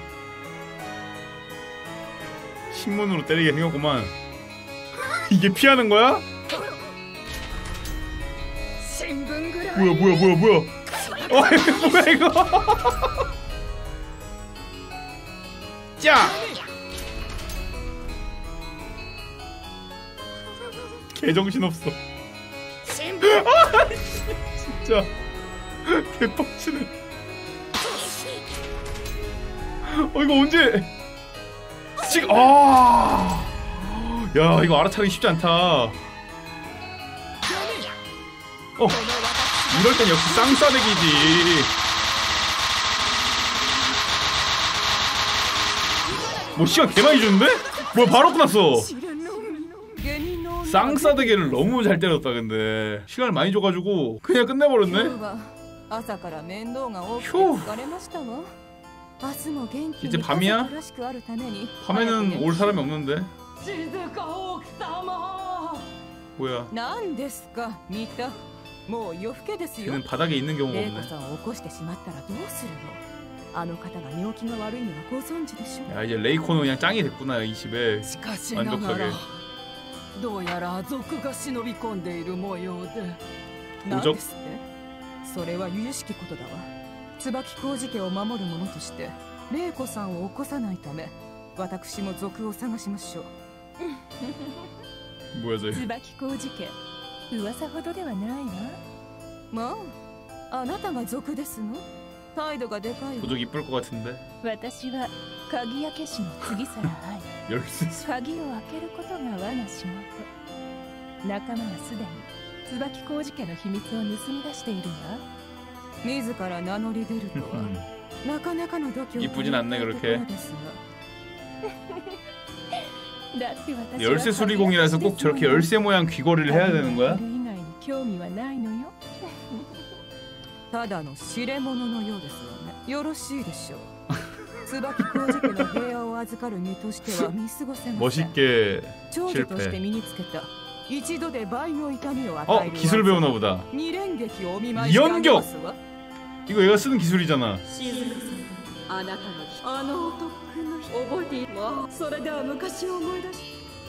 신문으로 때리게 생겼구만. 이게 피하는 거야? 뭐야 뭐야 이거. 짜! 개정신없어. 진짜 개빡치네. 이거 언제 지금 야 이거 알아차리기 쉽지 않다. 이럴 땐 역시 쌍싸대기지. 뭐 시간 개 많이 주는데? 뭐야 바로 끝났어. 쌍싸대기를 너무 잘 때렸다. 근데 시간을 많이 줘가지고 그냥 끝내버렸네. 휴. 이제 밤이야? 밤에는 올 사람이 없는데. 뭐야?
何ですか見たもう夜更けですよ
걔는 바닥에 있는 경우가
玲子
없네.
さんを起こしてしまったらどうするのあの方が寝起きが悪いのはご存知でしょ
야 이제 레이코는 그냥 짱이 됐구나 이 집에.
しかしながら
완벽하게.
どうやら賊が忍び込んでいる模様で何
賊
ですってそれは由々しきことだわ椿小路家を守る者として玲子さんを起こさないため私も賊を探しましょう
뭐야 쟤?
椿小路家噂ほどではないわまああなたが賊ですの態度がでかいわ
도적 이쁠 것 같은데.
私は鍵開け師の次皿愛
열쇠.
鍵を開けることが我が仕事仲間はすでに椿小路家の秘密を盗み出しているわ
自ら名乗り出るとはなかなかの度胸
이쁘진 않네 그렇게.
だって私は
열쇠 수리공이라서 꼭 저렇게 열쇠 모양 귀걸이를 해야 되는 거야?
以外に興味はないのよ
ただの知れ者のようですわねよろしいでしょう椿小路家の平和を預かる身としては見過ごせません
멋있게
長女として身につけた一度で倍の痛みを与える
기술 배우나 보다.
二連撃をお見舞いしてあげますわ
이거 얘가 쓰는 기술이잖아.
静香さんあなたのあの男の覚えているわそれでは昔を思い出し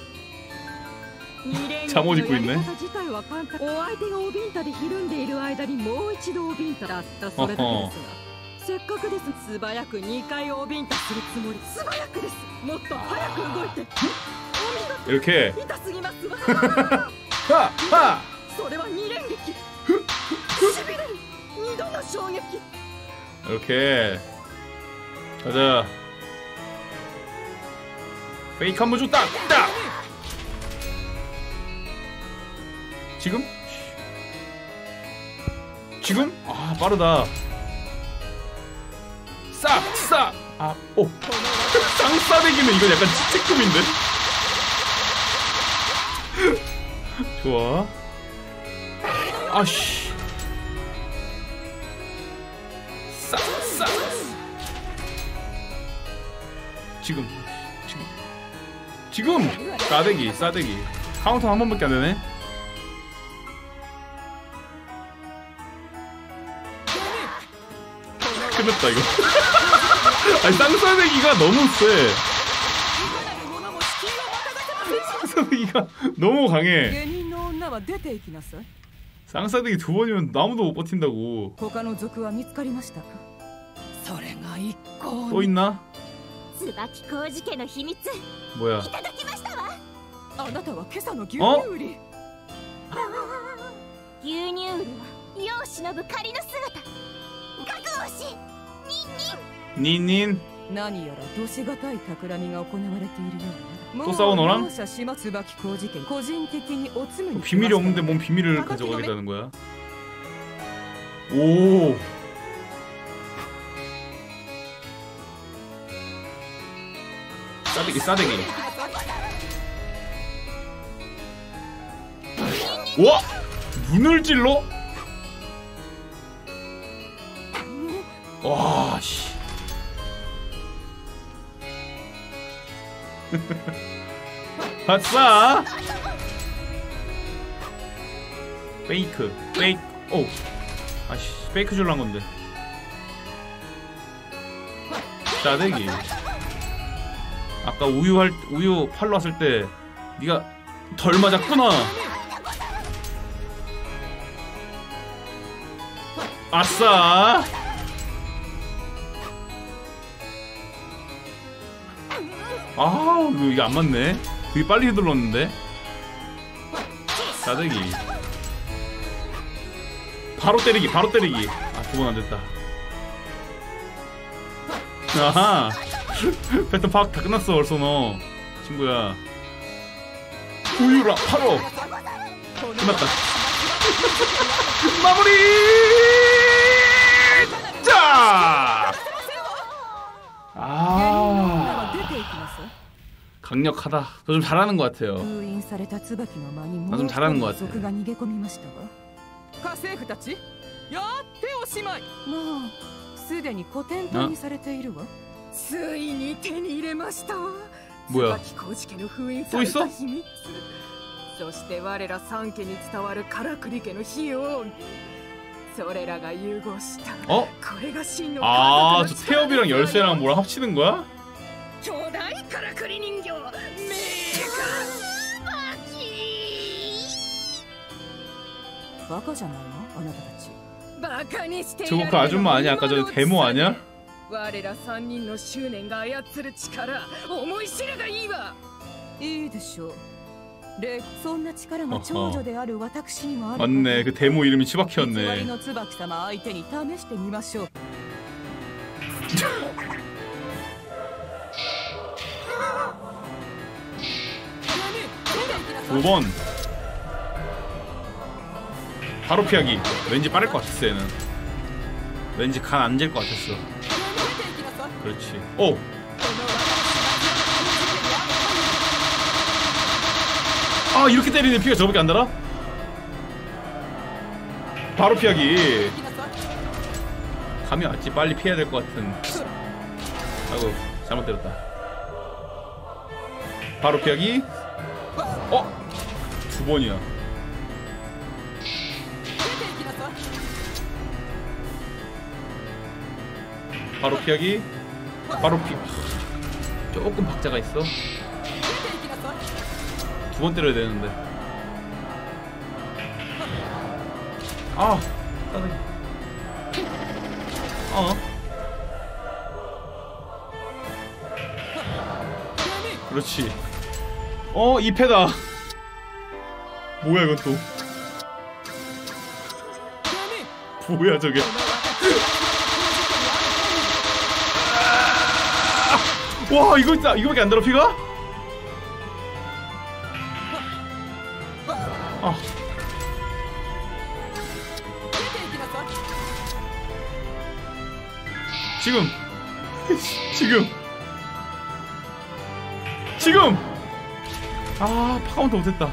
二連撃
잠옷
の
입고
やり
있네.
方自体は簡単お相手がおビンタでひるんでいる間にもう一度おビンタだったそれだけですがせっかくです素早く2回おビンタするつもり素早くですもっと早く動いて
이렇게
痛すぎますわ
하하
それは二連撃しびれる二度の衝撃
이렇게 가자. 페이크 한번 줬다. 딱. 지금? 지금? 아 빠르다. 싹! 싹! 아, 오! 쌍싸대기는 이건 약간 치체급인데? 좋아. 아씨. 싹! 싹! 지금! 싸대기! 싸대기! 카운터 한 번밖에 안 되네? 끝났다 이거. 아니 쌍싸대기가 너무 세. 쌍싸대기가 너무 강해.
芸人の女は出て行きなさい
쌍싸대기 두 번이면 아무도 못 버틴다고.
他の族は見つかりましたかそれが一向
또 있나?
椿小路家の秘密
뭐야?
いただきましたわ
あなたは今朝の牛乳
あ
売り
牛乳売りは世を忍ぶ仮の姿覚悟しニンニン
닌닌
何やらどしがたい企みが行われているようね
と싸우노랑
もう容赦しま椿小路家個人的におつむに
비밀이 없는데 뭔 비밀을 가져가겠다는 거야? 오. 싸대기. 와! 눈을 찔러? 와, 씨. 아싸! 페이크. 오. 아씨, 페이크 줄란 건데. 싸대기. 아까 우유 팔로 왔을 때 네가 덜 맞았구나. 아싸. 아, 이게 안 맞네. 되게 빨리 휘둘렀는데. 싸대기. 바로 때리기. 아, 두 번 안 됐다. 아하. 패턴 파악 다 끝났어 벌써 너 친구야. 우유라 바로 끝났다. 마무리. 자. 아. 강력하다. 너 좀 잘하는 것 같아요. 나 좀 잘하는 것 같아.
家政婦たちやっておしまいもうすでにコテンパンにされているわついに手に入れましたわ
뭐야? 또 있어?
そして我ら三家に伝わるからくり家の費用それらが融合した
어?
これが真の
아, 저 태엽이랑 열쇠랑 뭐랑 합치는 거야?
巨大からくり人形メーカバカじゃないのあなたたちバカにしていられる
저거 그 아줌마 아니야? 아까 저 데모 아니야?
我ら三人の執念が操る力思い知るがいいわいいでしょうそんな力が長女である私にもある
맞네. 그 데모 이름이
偽
치바키였네.
りの椿様相手に試してみましょう
5번 바로 피하기. 왠지 빠를 것 같았어 얘는. 왠지 간 안 질 것 같았어. 그렇지. 오! 아, 이렇게 때리는 피가 저밖에 안 달아? 바로 피하기. 감이 왔지. 빨리 피해야 될 것 같은. 아이고, 잘못 때렸다. 바로 피하기. 어? 2번이야. 바로 피하기. 바로 피. 조금 박자가 있어. 2번 때려야 되는데. 아, 짜증. 그렇지. 2패다. 뭐야 이건 또. 뭐야 저게. 와, 이거 있다. 이거밖에 안 들어 피가? 아. 지금. 아, 파운드 못했다.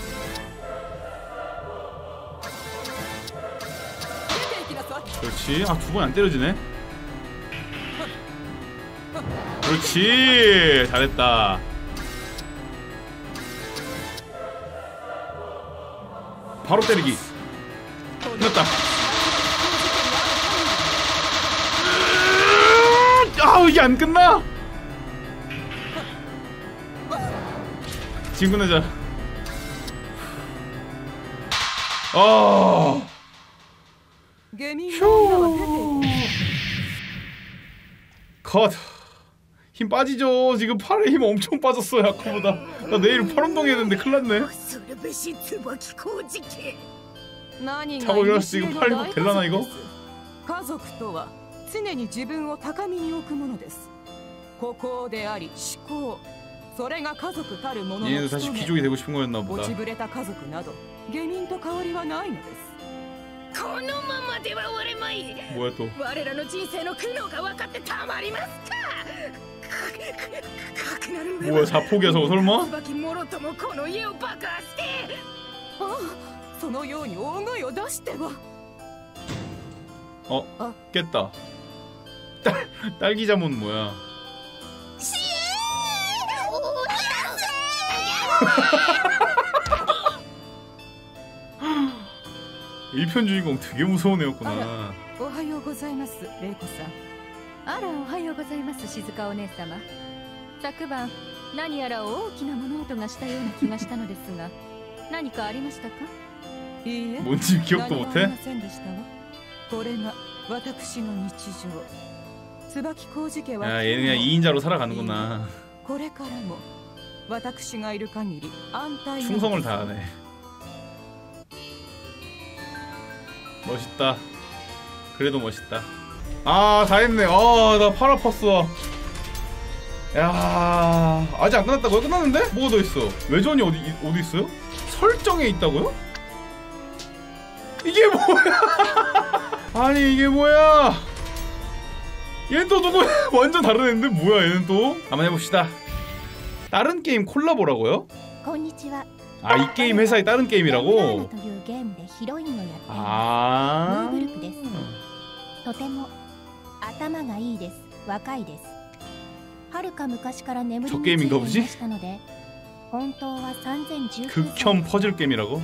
그렇지. 아, 2번 안 때려지네. 그렇지. 잘했다. 바로 때리기. 끝났다. 아, 이게 안 끝나? 지금 끝내자. 휴. 컷. 힘 빠지죠. 지금 팔에 힘 엄청 빠졌어요. 아까보다. 나 내일 팔 운동했는데 큰일 났네. 자고 일어났어. 이거 팔 회복 될라나 이거?
家族とは常に自分を高みに置くものです。孤高であり思考、それが家族たるものの
얘는 다시 귀족이 되고 싶은 거였나 보다.
落ちぶれた家族など下民と変わりはないのです。このままでは終われまい。
뭐야 또?
我らの人生の苦悩が分かってたまりますか。
뭐야, 자폭이야 저거 설마?
そのように大声を出しては。
깼다. 딸기 자문 뭐야? 1편 주인공 되게 무서운 애였구나.
おはようございます、レイコさん。
あら、おはようございます、静香お姉様。昨晩何やら大きな物音がしたような気がしたのですが、何かありましたか？
いいえ、
뭔지 기억도
何もあ
못해?
りませんでしたわ。これが私の日常。椿小路家は
야, 얘는 그냥 2인자로 살아가는구나.
これからも私がいる限り安泰な
충성을 다하네. 멋있다. 그래도 멋있다. 아, 다 했네. 나 팔 아팠어. 야, 아직 안 끝났다고요? 끝났는데? 뭐가 더 있어? 외전이 어디 있어요? 설정에 있다고요? 이게 뭐야? 아니 이게 뭐야? 얘는 또 누구? 완전 다른 애인데 뭐야 얘는 또? 한번 해봅시다. 다른 게임 콜라보라고요? 아, 이 게임 회사의 다른 게임이라고? 아.
とても頭がいいです。若いです。
저 게임인가 보지? 극혐 퍼즐 게임이라고?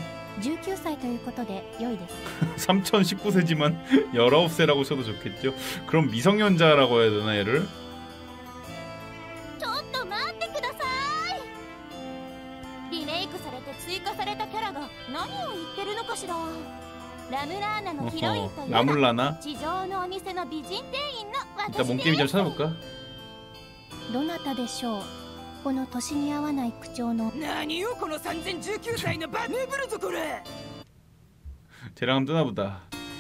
3019세지만 19세라고 쳐도 좋겠죠. 그럼 미성년자라고 해야 되나 얘를?
ちょっと待ってください。リメイクされて追加されたキャラが何を言ってるのかしら。ラムラーナのヒロインという
ラ
地上のお店の美人店員の私
일단 몸게임 좀 찾아볼까?
どなたでしょう。この年に合わない口調の
何よこの3019歳のバネブルぞこれ。
쟤랑 한번 뜨나보다.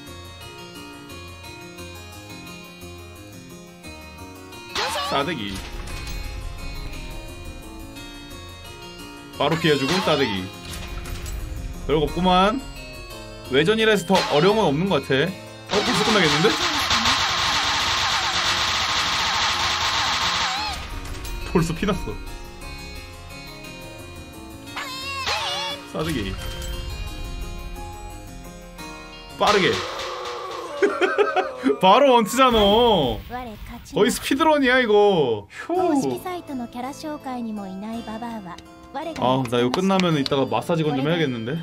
싸대기. 바로 피해주고 싸대기. 별거 없구만. 외전이라 해서 더 어려운 건 없는 것 같아. 벌써 끝나겠는데? 벌써 피났어. 싸대기. 빠르게. 바로 원트잖아. 거의 스피드런이야 이거. 휴. 아, 나 이거 끝나면 이따가 마사지 건 좀 해야겠는데.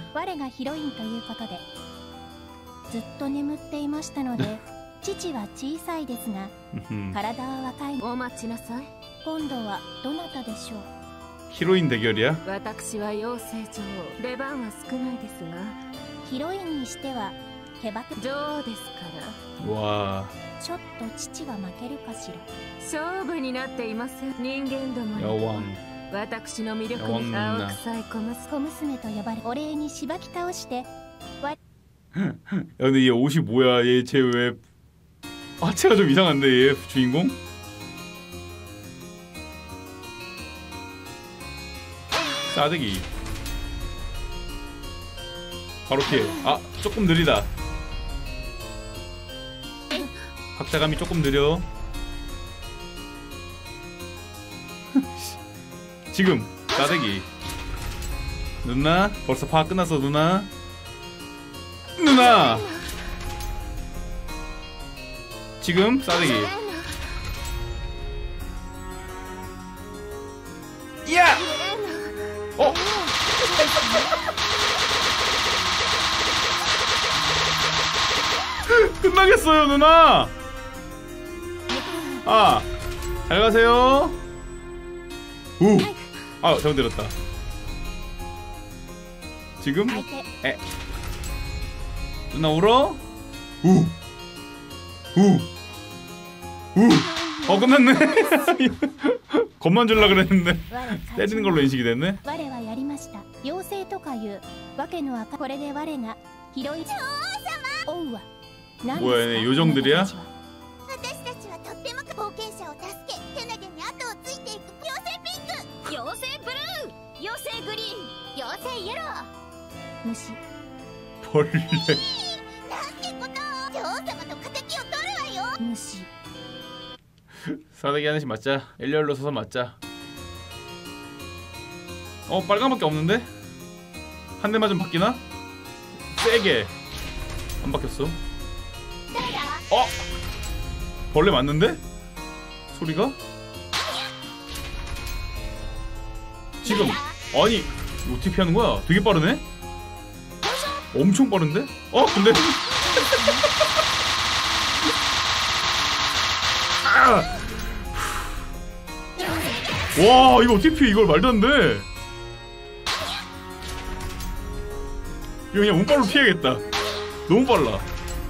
히로인 대결이야?
私は養成女王。出番は少ないですが、
ヒロインにしては手ば
女王ですから。
와.
ちょっと父が負けるかしら。
勝負になっています。人間どもに。
여왕.
私の魅力に青臭い小
娘と呼ばれ、お礼にしばき倒して。
야 근데 얘 옷이 뭐야? 얘 쟤 왜 하체가 좀 이상한데 얘 주인공? 싸대기. 바로 피해. 아, 조금 느리다. 박자감이 조금 느려. 지금 싸대기. 누나 벌써 파악 끝났어. 누나 지금 싸대기. 야! 어? 끝나겠어요 누나. 아, 잘 가세요. 우. 아, 잘못 들었다. 지금? 에. 누나 울어? 우. 끝났네. 겁만 줄라 그랬는데 때리는 걸로 인식이 됐네. 뭐야, 얘네 요정들이야? 벌레. 싸대기 하나씩 맞자. 일렬로 서서 맞자. 빨간밖에 없는데? 한 대 맞으면 바뀌나? 세게. 안 바뀌었어. 벌레 맞는데? 소리가? 지금. 아니 어떻게 피하는 거야? 되게 빠르네? 엄청 빠른데? 근데 와, 이거 어떻게 피해? 이걸 말도 안 돼. 이거 그냥 운빨로 피해야겠다. 너무 빨라.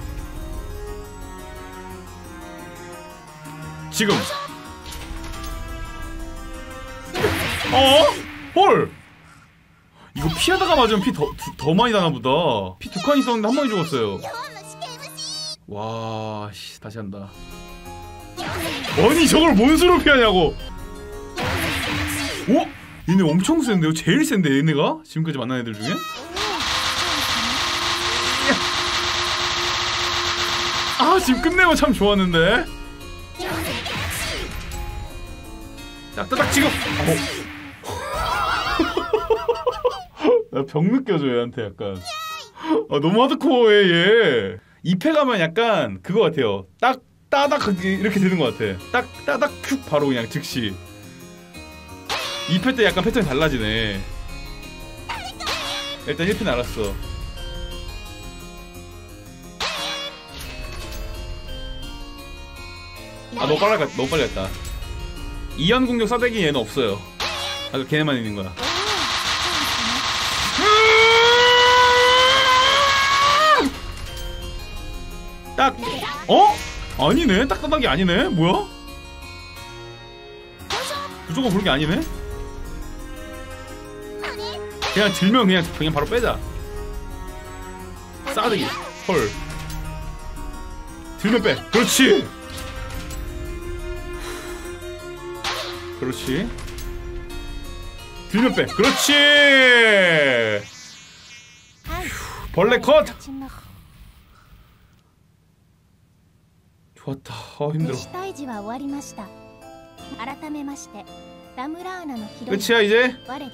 지금. 헐. 이거 피하다가 맞으면 피 더 많이 나나보다. 피 2칸 있었는데 한 방에 죽었어요. 와, 씨, 다시 한다. 아니 저걸 뭔 수로 피하냐고. 오? 얘네 엄청 센데요? 제일 센데 얘네가? 지금까지 만난 애들 중에? 아, 지금 끝내면 참 좋았는데. 딱딱딱 지금. 나 병 느껴져 얘한테 약간. 너무 하드코어해 얘. 2패 가면 약간 그거 같아요. 딱 따닥 이렇게 되는 것 같아. 딱 따닥 큐 바로 그냥 즉시. 2패 때 약간 패턴이 달라지네. 일단 1패 알았어. 아 너무 빨리 갔다. 이연 공격 싸대기 얘는 없어요. 아까 걔네만 있는 거야. 딱 아니네. 딱딱하게 아니네. 뭐야? 무조건 그런 게 아니네. 그냥 들면 그냥 바로 빼자. 싸대기. 헐. 들면 빼. 그렇지. 그렇지. 들면 빼. 그렇지. 벌레 컷. 좋았다. 힘들어. 끝이야 이제?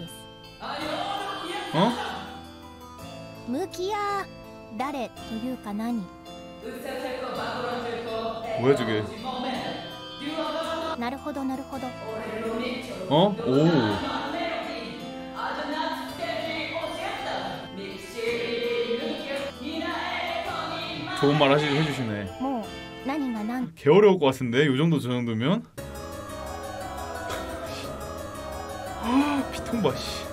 뭐야 저게? 오. 좋은 말 해주시네. 개 어려울 것 같은데 요 정도 저 정도면? 피통 봐 씨.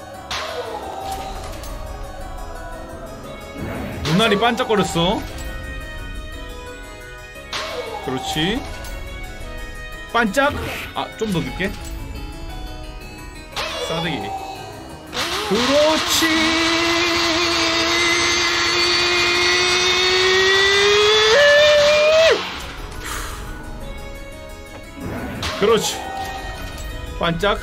눈알이 반짝거렸어. 그렇지. 반짝. 좀 더 늦게. 싸대기. 그렇지. 그렇지. 반짝.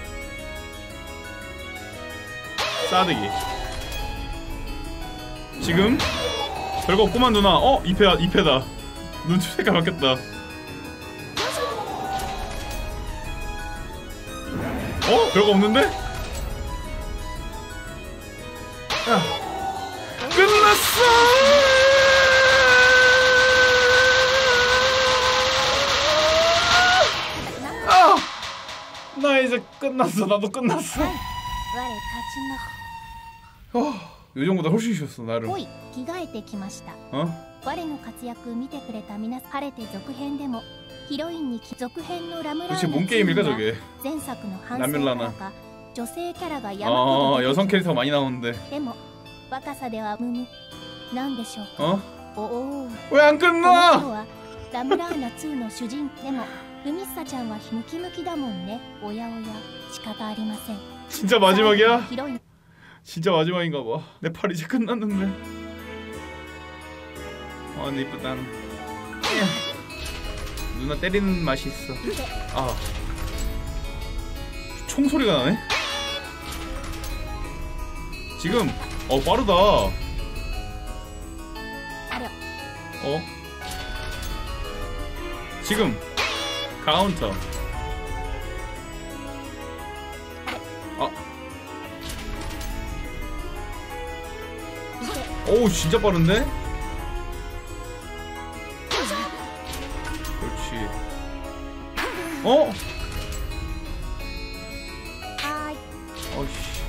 싸대기. 지금 별거 없구만 누나. 2패다. 눈치 색깔 바뀌었다. 별거 없는데? 야, 끝났어! 나 이제 끝났어. 나도 끝났어. 요 정보다 훨씬 쉬웠어 나름. 도대체 뭔 게임일까 저게? 라멜라나. 여성 캐릭터 많이 나오는데. 왜 안 끝나? 진짜 마지막이야? 진짜 마지막인가 봐. 내 팔 이제 끝났는데. 근데 이쁘다. 누나 때리는 맛이 있어. 총소리가 나네? 지금 빠르다. 지금 카운터. 오 진짜 빠른데? 그렇지. 어이씨.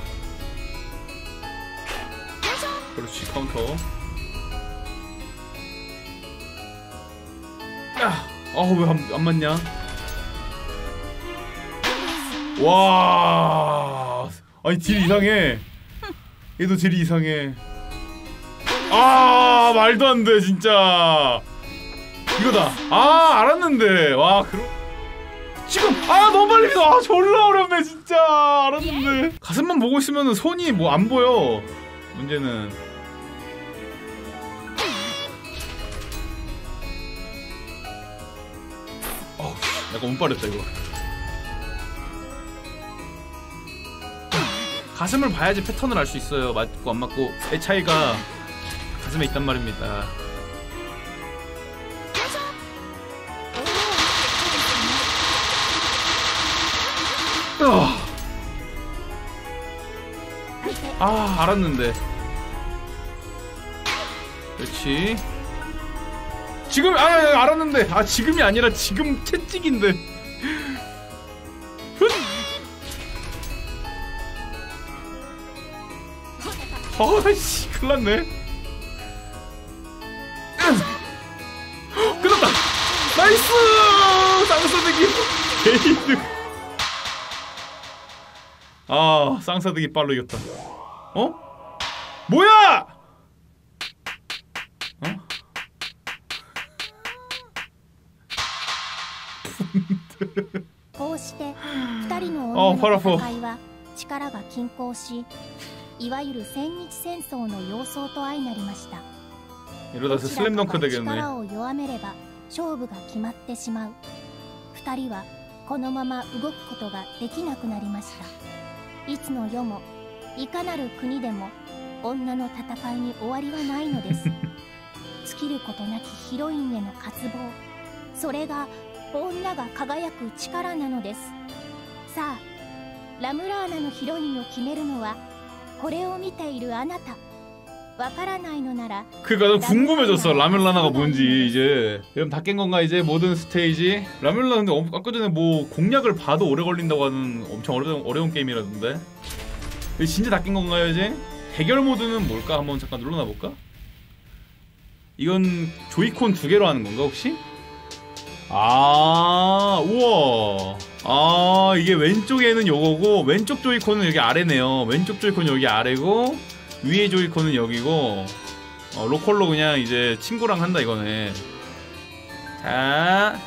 그렇지 카운터. 왜 안 맞냐? 와. 아니 딜 이상해. 얘도 딜이 이상해. 말도 안 돼 진짜. 이거다. 알았는데. 와 지금 너무 빨리 믿어. 졸라 어렵네 진짜. 알았는데. 가슴만 보고 있으면 손이 뭐 안 보여. 문제는 약간 운빨했다 이거. 가슴을 봐야지 패턴을 알 수 있어요. 맞고 안 맞고의 차이가 가슴에 있단 말입니다. 알았는데. 그렇지. 지금 알았는데. 지금이 아니라 지금 채찍인데. 아씨 큰일났네. 끝났다. 나이스. 쌍사대기 게이드. 아 쌍사대기 빨로 이겼다. 어? 뭐야? 어?
팔 아파. 力が均衡し、いわゆる千日戦争の様相と相なりました。
이러다 슬램덩크 되겠네.
力を弱めれば勝負が決まってしまう。二人はこのまま動くことができなくなりました。いつの世もいかなる国でも女の戦いに終わりはないのです。尽きることなきヒロインへの渇望、それが女が輝く力なのです。さあ、ラムラーナのヒロインを決めるのはこれを見ているあなた。わからないのなら.
그니까 궁금해졌어. 라멜라나가 뭔지. 이제 여러분 다 깬 건가 이제 모든 스테이지. 라멜라나 근데 아까 전에 뭐 공략을 봐도 오래 걸린다고 하는 엄청 어려운 게임이라던데. 진짜 다 깬 건가요 이제? 대결 모드는 뭘까? 한번 잠깐 눌러놔 볼까? 이건 조이콘 두 개로 하는 건가 혹시? 아 우와. 아 이게 왼쪽에는 요거고 왼쪽 조이콘은 여기 아래네요. 왼쪽 조이콘은 여기 아래고 위에 조이콘은 여기고 로컬로 그냥 이제 친구랑 한다 이거네. 자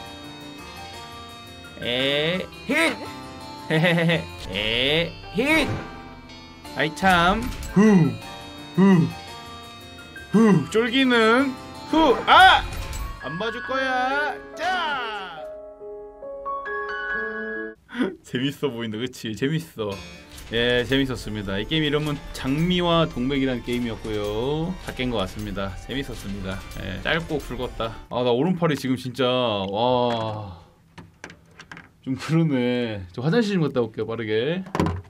힛! 헤헤헤헤 힛! 아이 참 후 쫄기는 후! 아! 안 봐줄 거야! 자! 재밌어 보인다 그치? 재밌어. 예 재밌었습니다. 이 게임 이름은 장미와 동맥이라는 게임이었고요. 다 깬 것 같습니다. 재밌었습니다. 예, 짧고 굵었다. 아 나 오른팔이 지금 진짜 와 좀 그러네. 저 화장실 좀 갔다 올게요 빠르게.